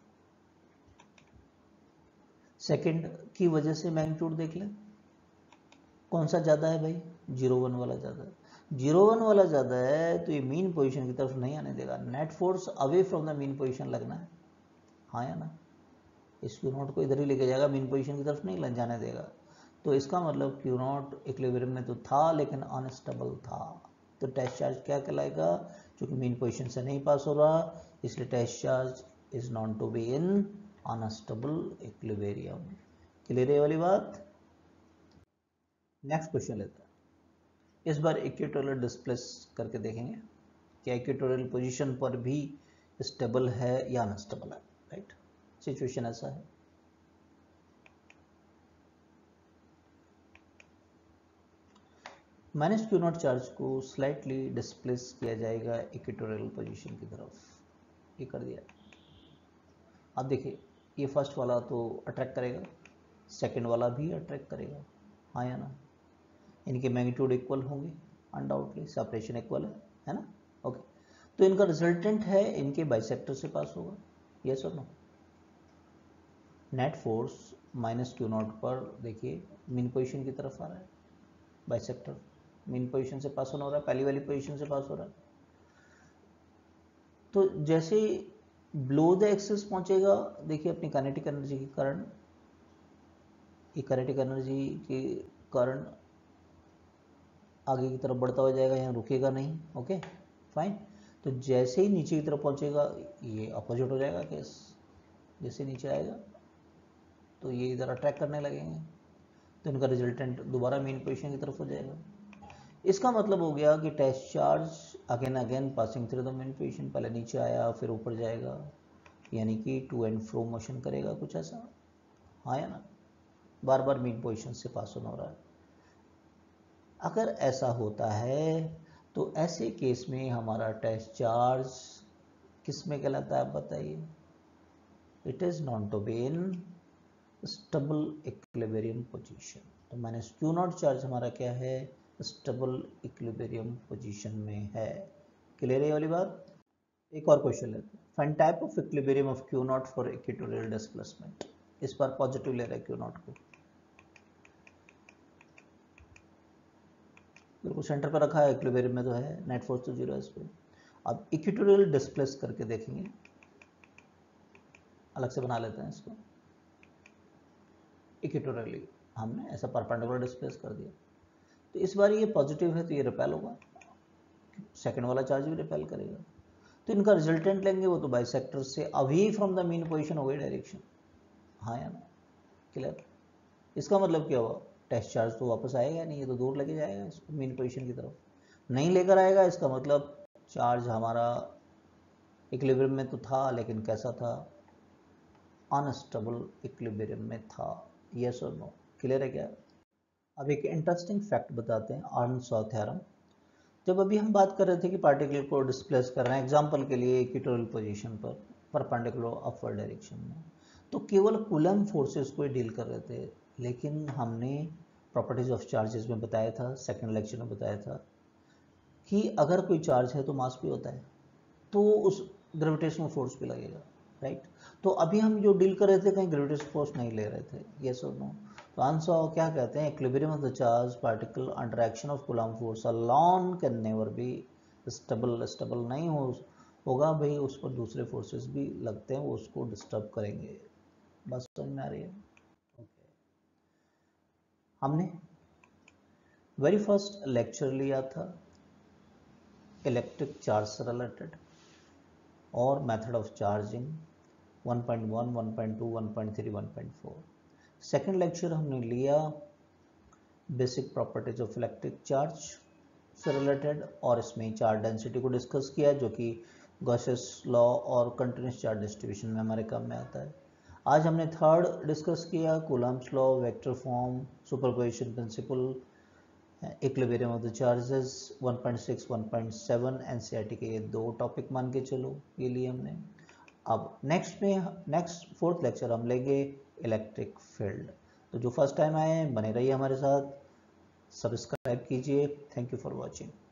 सेकंड की वजह से मैग्नीट्यूड देख लें, कौन सा ज़्यादा है भाई, जीरो वन वाला ज़्यादा है। जीरो वन वाला ज़्यादा है तो ये मीन पोजीशन की तरफ नहीं आने देगा, net force away from the mean position लगना है, हाँ या ना, इस क्यू नॉट को इधर ही लेके जाएगा, मीन पोजीशन की तरफ नहीं जाने देगा। तो इसका मतलब क्यू नॉट इक्विलिब्रियम में तो था लेकिन अनस्टेबल था, तो टेस्ट चार्ज क्या कहलाएगा, क्योंकि मीन पोजीशन से नहीं पास हो रहा, इसलिए test charge is known to be in unstable equilibrium. Clear है वाली बात। नेक्स्ट क्वेश्चन लेते हैं, इस बार इक्वेटोरियल डिस्प्लेस करके देखेंगे क्या इक्वेटोरियल पोजीशन पर भी स्टेबल है या अनस्टेबल है, राइट। सिचुएशन ऐसा है। माइनस क्यू नॉट चार्ज को स्लाइटली डिस्प्लेस किया जाएगा इक्वेटोरियल पोजीशन की तरफ, ये कर दिया। अब देखिए ये फर्स्ट वाला तो अट्रैक्ट करेगा, सेकंड वाला भी अट्रैक्ट करेगा, हाँ या ना, इनके मैग्नीट्यूड इक्वल होंगे, अनडाउटली सेपरेशन इक्वल है, है ना, ओके। तो इनका रिजल्टेंट है इनके बाइसेक्टर से पास होगा, यस और no. Net force minus Q naught पर देखिए मीन पोजीशन की तरफ आ रहा है, बाइसेक्टर मीन पोजीशन से पास होना हो रहा है, पहली वाली पोजीशन से पास हो रहा है। तो जैसे ब्लो द एक्सिस पहुंचेगा, देखिए अपनी काइनेटिक एनर्जी के कारण, ये काइनेटिक एनर्जी के कारण आगे की तरफ बढ़ता हो जाएगा, यहाँ रुकेगा नहीं, ओके फाइन। तो जैसे ही नीचे की तरफ पहुंचेगा ये अपोजिट हो जाएगा केस, जैसे नीचे आएगा तो ये इधर अट्रैक्ट करने लगेंगे, तो इनका रिजल्टेंट दोबारा मेन पोजीशन की तरफ हो जाएगा। इसका मतलब हो गया कि test charge again again passing through the mean position, पहले नीचे आया फिर ऊपर जाएगा, यानी कि टू एंड फ्रो मोशन करेगा, कुछ ऐसा, हाँ या ना, बार बार मेन पोजीशन से पास होना हो रहा है। अगर ऐसा होता है तो ऐसे केस में हमारा टेस्ट चार्ज किस में कहलाता है आप बताइए? It is known to be in stable equilibrium position. तो माइनस क्यू नॉट चार्ज हमारा क्या है? स्टेबल इक्विलिब्रियम पोजीशन में है। क्लियर है ये वाली बात? एक और क्वेश्चन लेते हैं। Find type of equilibrium of Q naught for equatorial displacement. इस बार पॉजिटिव ले रहा है क्यू नॉट को, बिल्कुल सेंटर पर रखा है, इक्विलिब्रियम में तो है, नेट फोर्स तो जीरो है इस पर। अब इक्वेटोरियल डिस्प्लेस करके देखेंगे, अलग से बना लेते हैं इसको। इक्वेटोरियली हमने ऐसा परपेंडिकुलर डिस्प्लेस कर दिया, तो इस बार ये पॉजिटिव है तो ये रिपेल होगा, सेकंड वाला चार्ज भी रिपेल करेगा, तो इनका रिजल्टेंट लेंगे वो तो बाइसेक्टर से अभी फ्रॉम द मीन पोजीशन हो गई डायरेक्शन, हाँ या ना? क्लियर? इसका मतलब क्या हुआ? टेस्ट चार्ज तो वापस आएगा नहीं, ये तो दूर लेके जाएगा इसको मीन पोजीशन की तरफ, नहीं लेकर आएगा। इसका मतलब चार्ज हमारा इक्विलिब्रियम में तो था, लेकिन कैसा था? अनस्टेबल इक्विलिब्रियम में था, यस और नो? क्लियर है क्या? अब एक इंटरेस्टिंग फैक्ट बताते हैं, अर्नशॉ थ्योरम। जब अभी हम बात कर रहे थे कि पार्टिकल को डिस्प्लेस कर रहे हैं, एग्जांपल के लिए इक्वेटोरियल पोजीशन पर परपेंडिकुलर अपवर्ड डायरेक्शन में, तो केवल कूलम फोर्सेस को ही डील कर रहे थे, लेकिन हमने प्रॉपर्टीज ऑफ चार्जेस में बताया था, सेकंड लेक्चर में बताया था कि अगर कोई चार्ज है तो मास भी होता है, तो उस ग्रेविटेशनल फोर्स भी लगेगा, राइट? तो अभी हम जो डील कर रहे थे कहीं ग्रेविटेशनल फोर्स नहीं ले रहे थे, यस और नो? तो आंसर क्या कहते हैं? Equilibrium of the charge particle under action of Coulomb force alone can never be stable. Stable नहीं हो होगा भाई, उस पर दूसरे फोर्सेस भी लगते हैं, वो उसको डिस्टर्ब करेंगे। बस समझ में आ रही है? ओके, हमने वेरी फर्स्ट लेक्चर लिया था इलेक्ट्रिक चार्ज से रिलेटेड और method of charging one point one, one point two, one point three, one point four. Second lecture हमने लिया basic properties of electric charge से रिलेटेड और इसमें चार्ज डेंसिटी को डिस्कस किया, जो कि गॉसेस लॉ और कंटिन्यूस चार्ज डिस्ट्रीब्यूशन में हमारे काम में आता है। आज हमने थर्ड डिस्कस किया Coulomb's law, vector form, superposition principle, equilibrium of the charges, one point six, one point seven NCERT के ये दो टॉपिक मान के चलो, ये लिए हमने। अब नेक्स्ट में नेक्स्ट फोर्थ लेक्चर हम लेंगे इलेक्ट्रिक फील्ड। तो जो फर्स्ट टाइम आए हैं बने रहिए हमारे साथ, सब्सक्राइब कीजिए। Thank you for watching.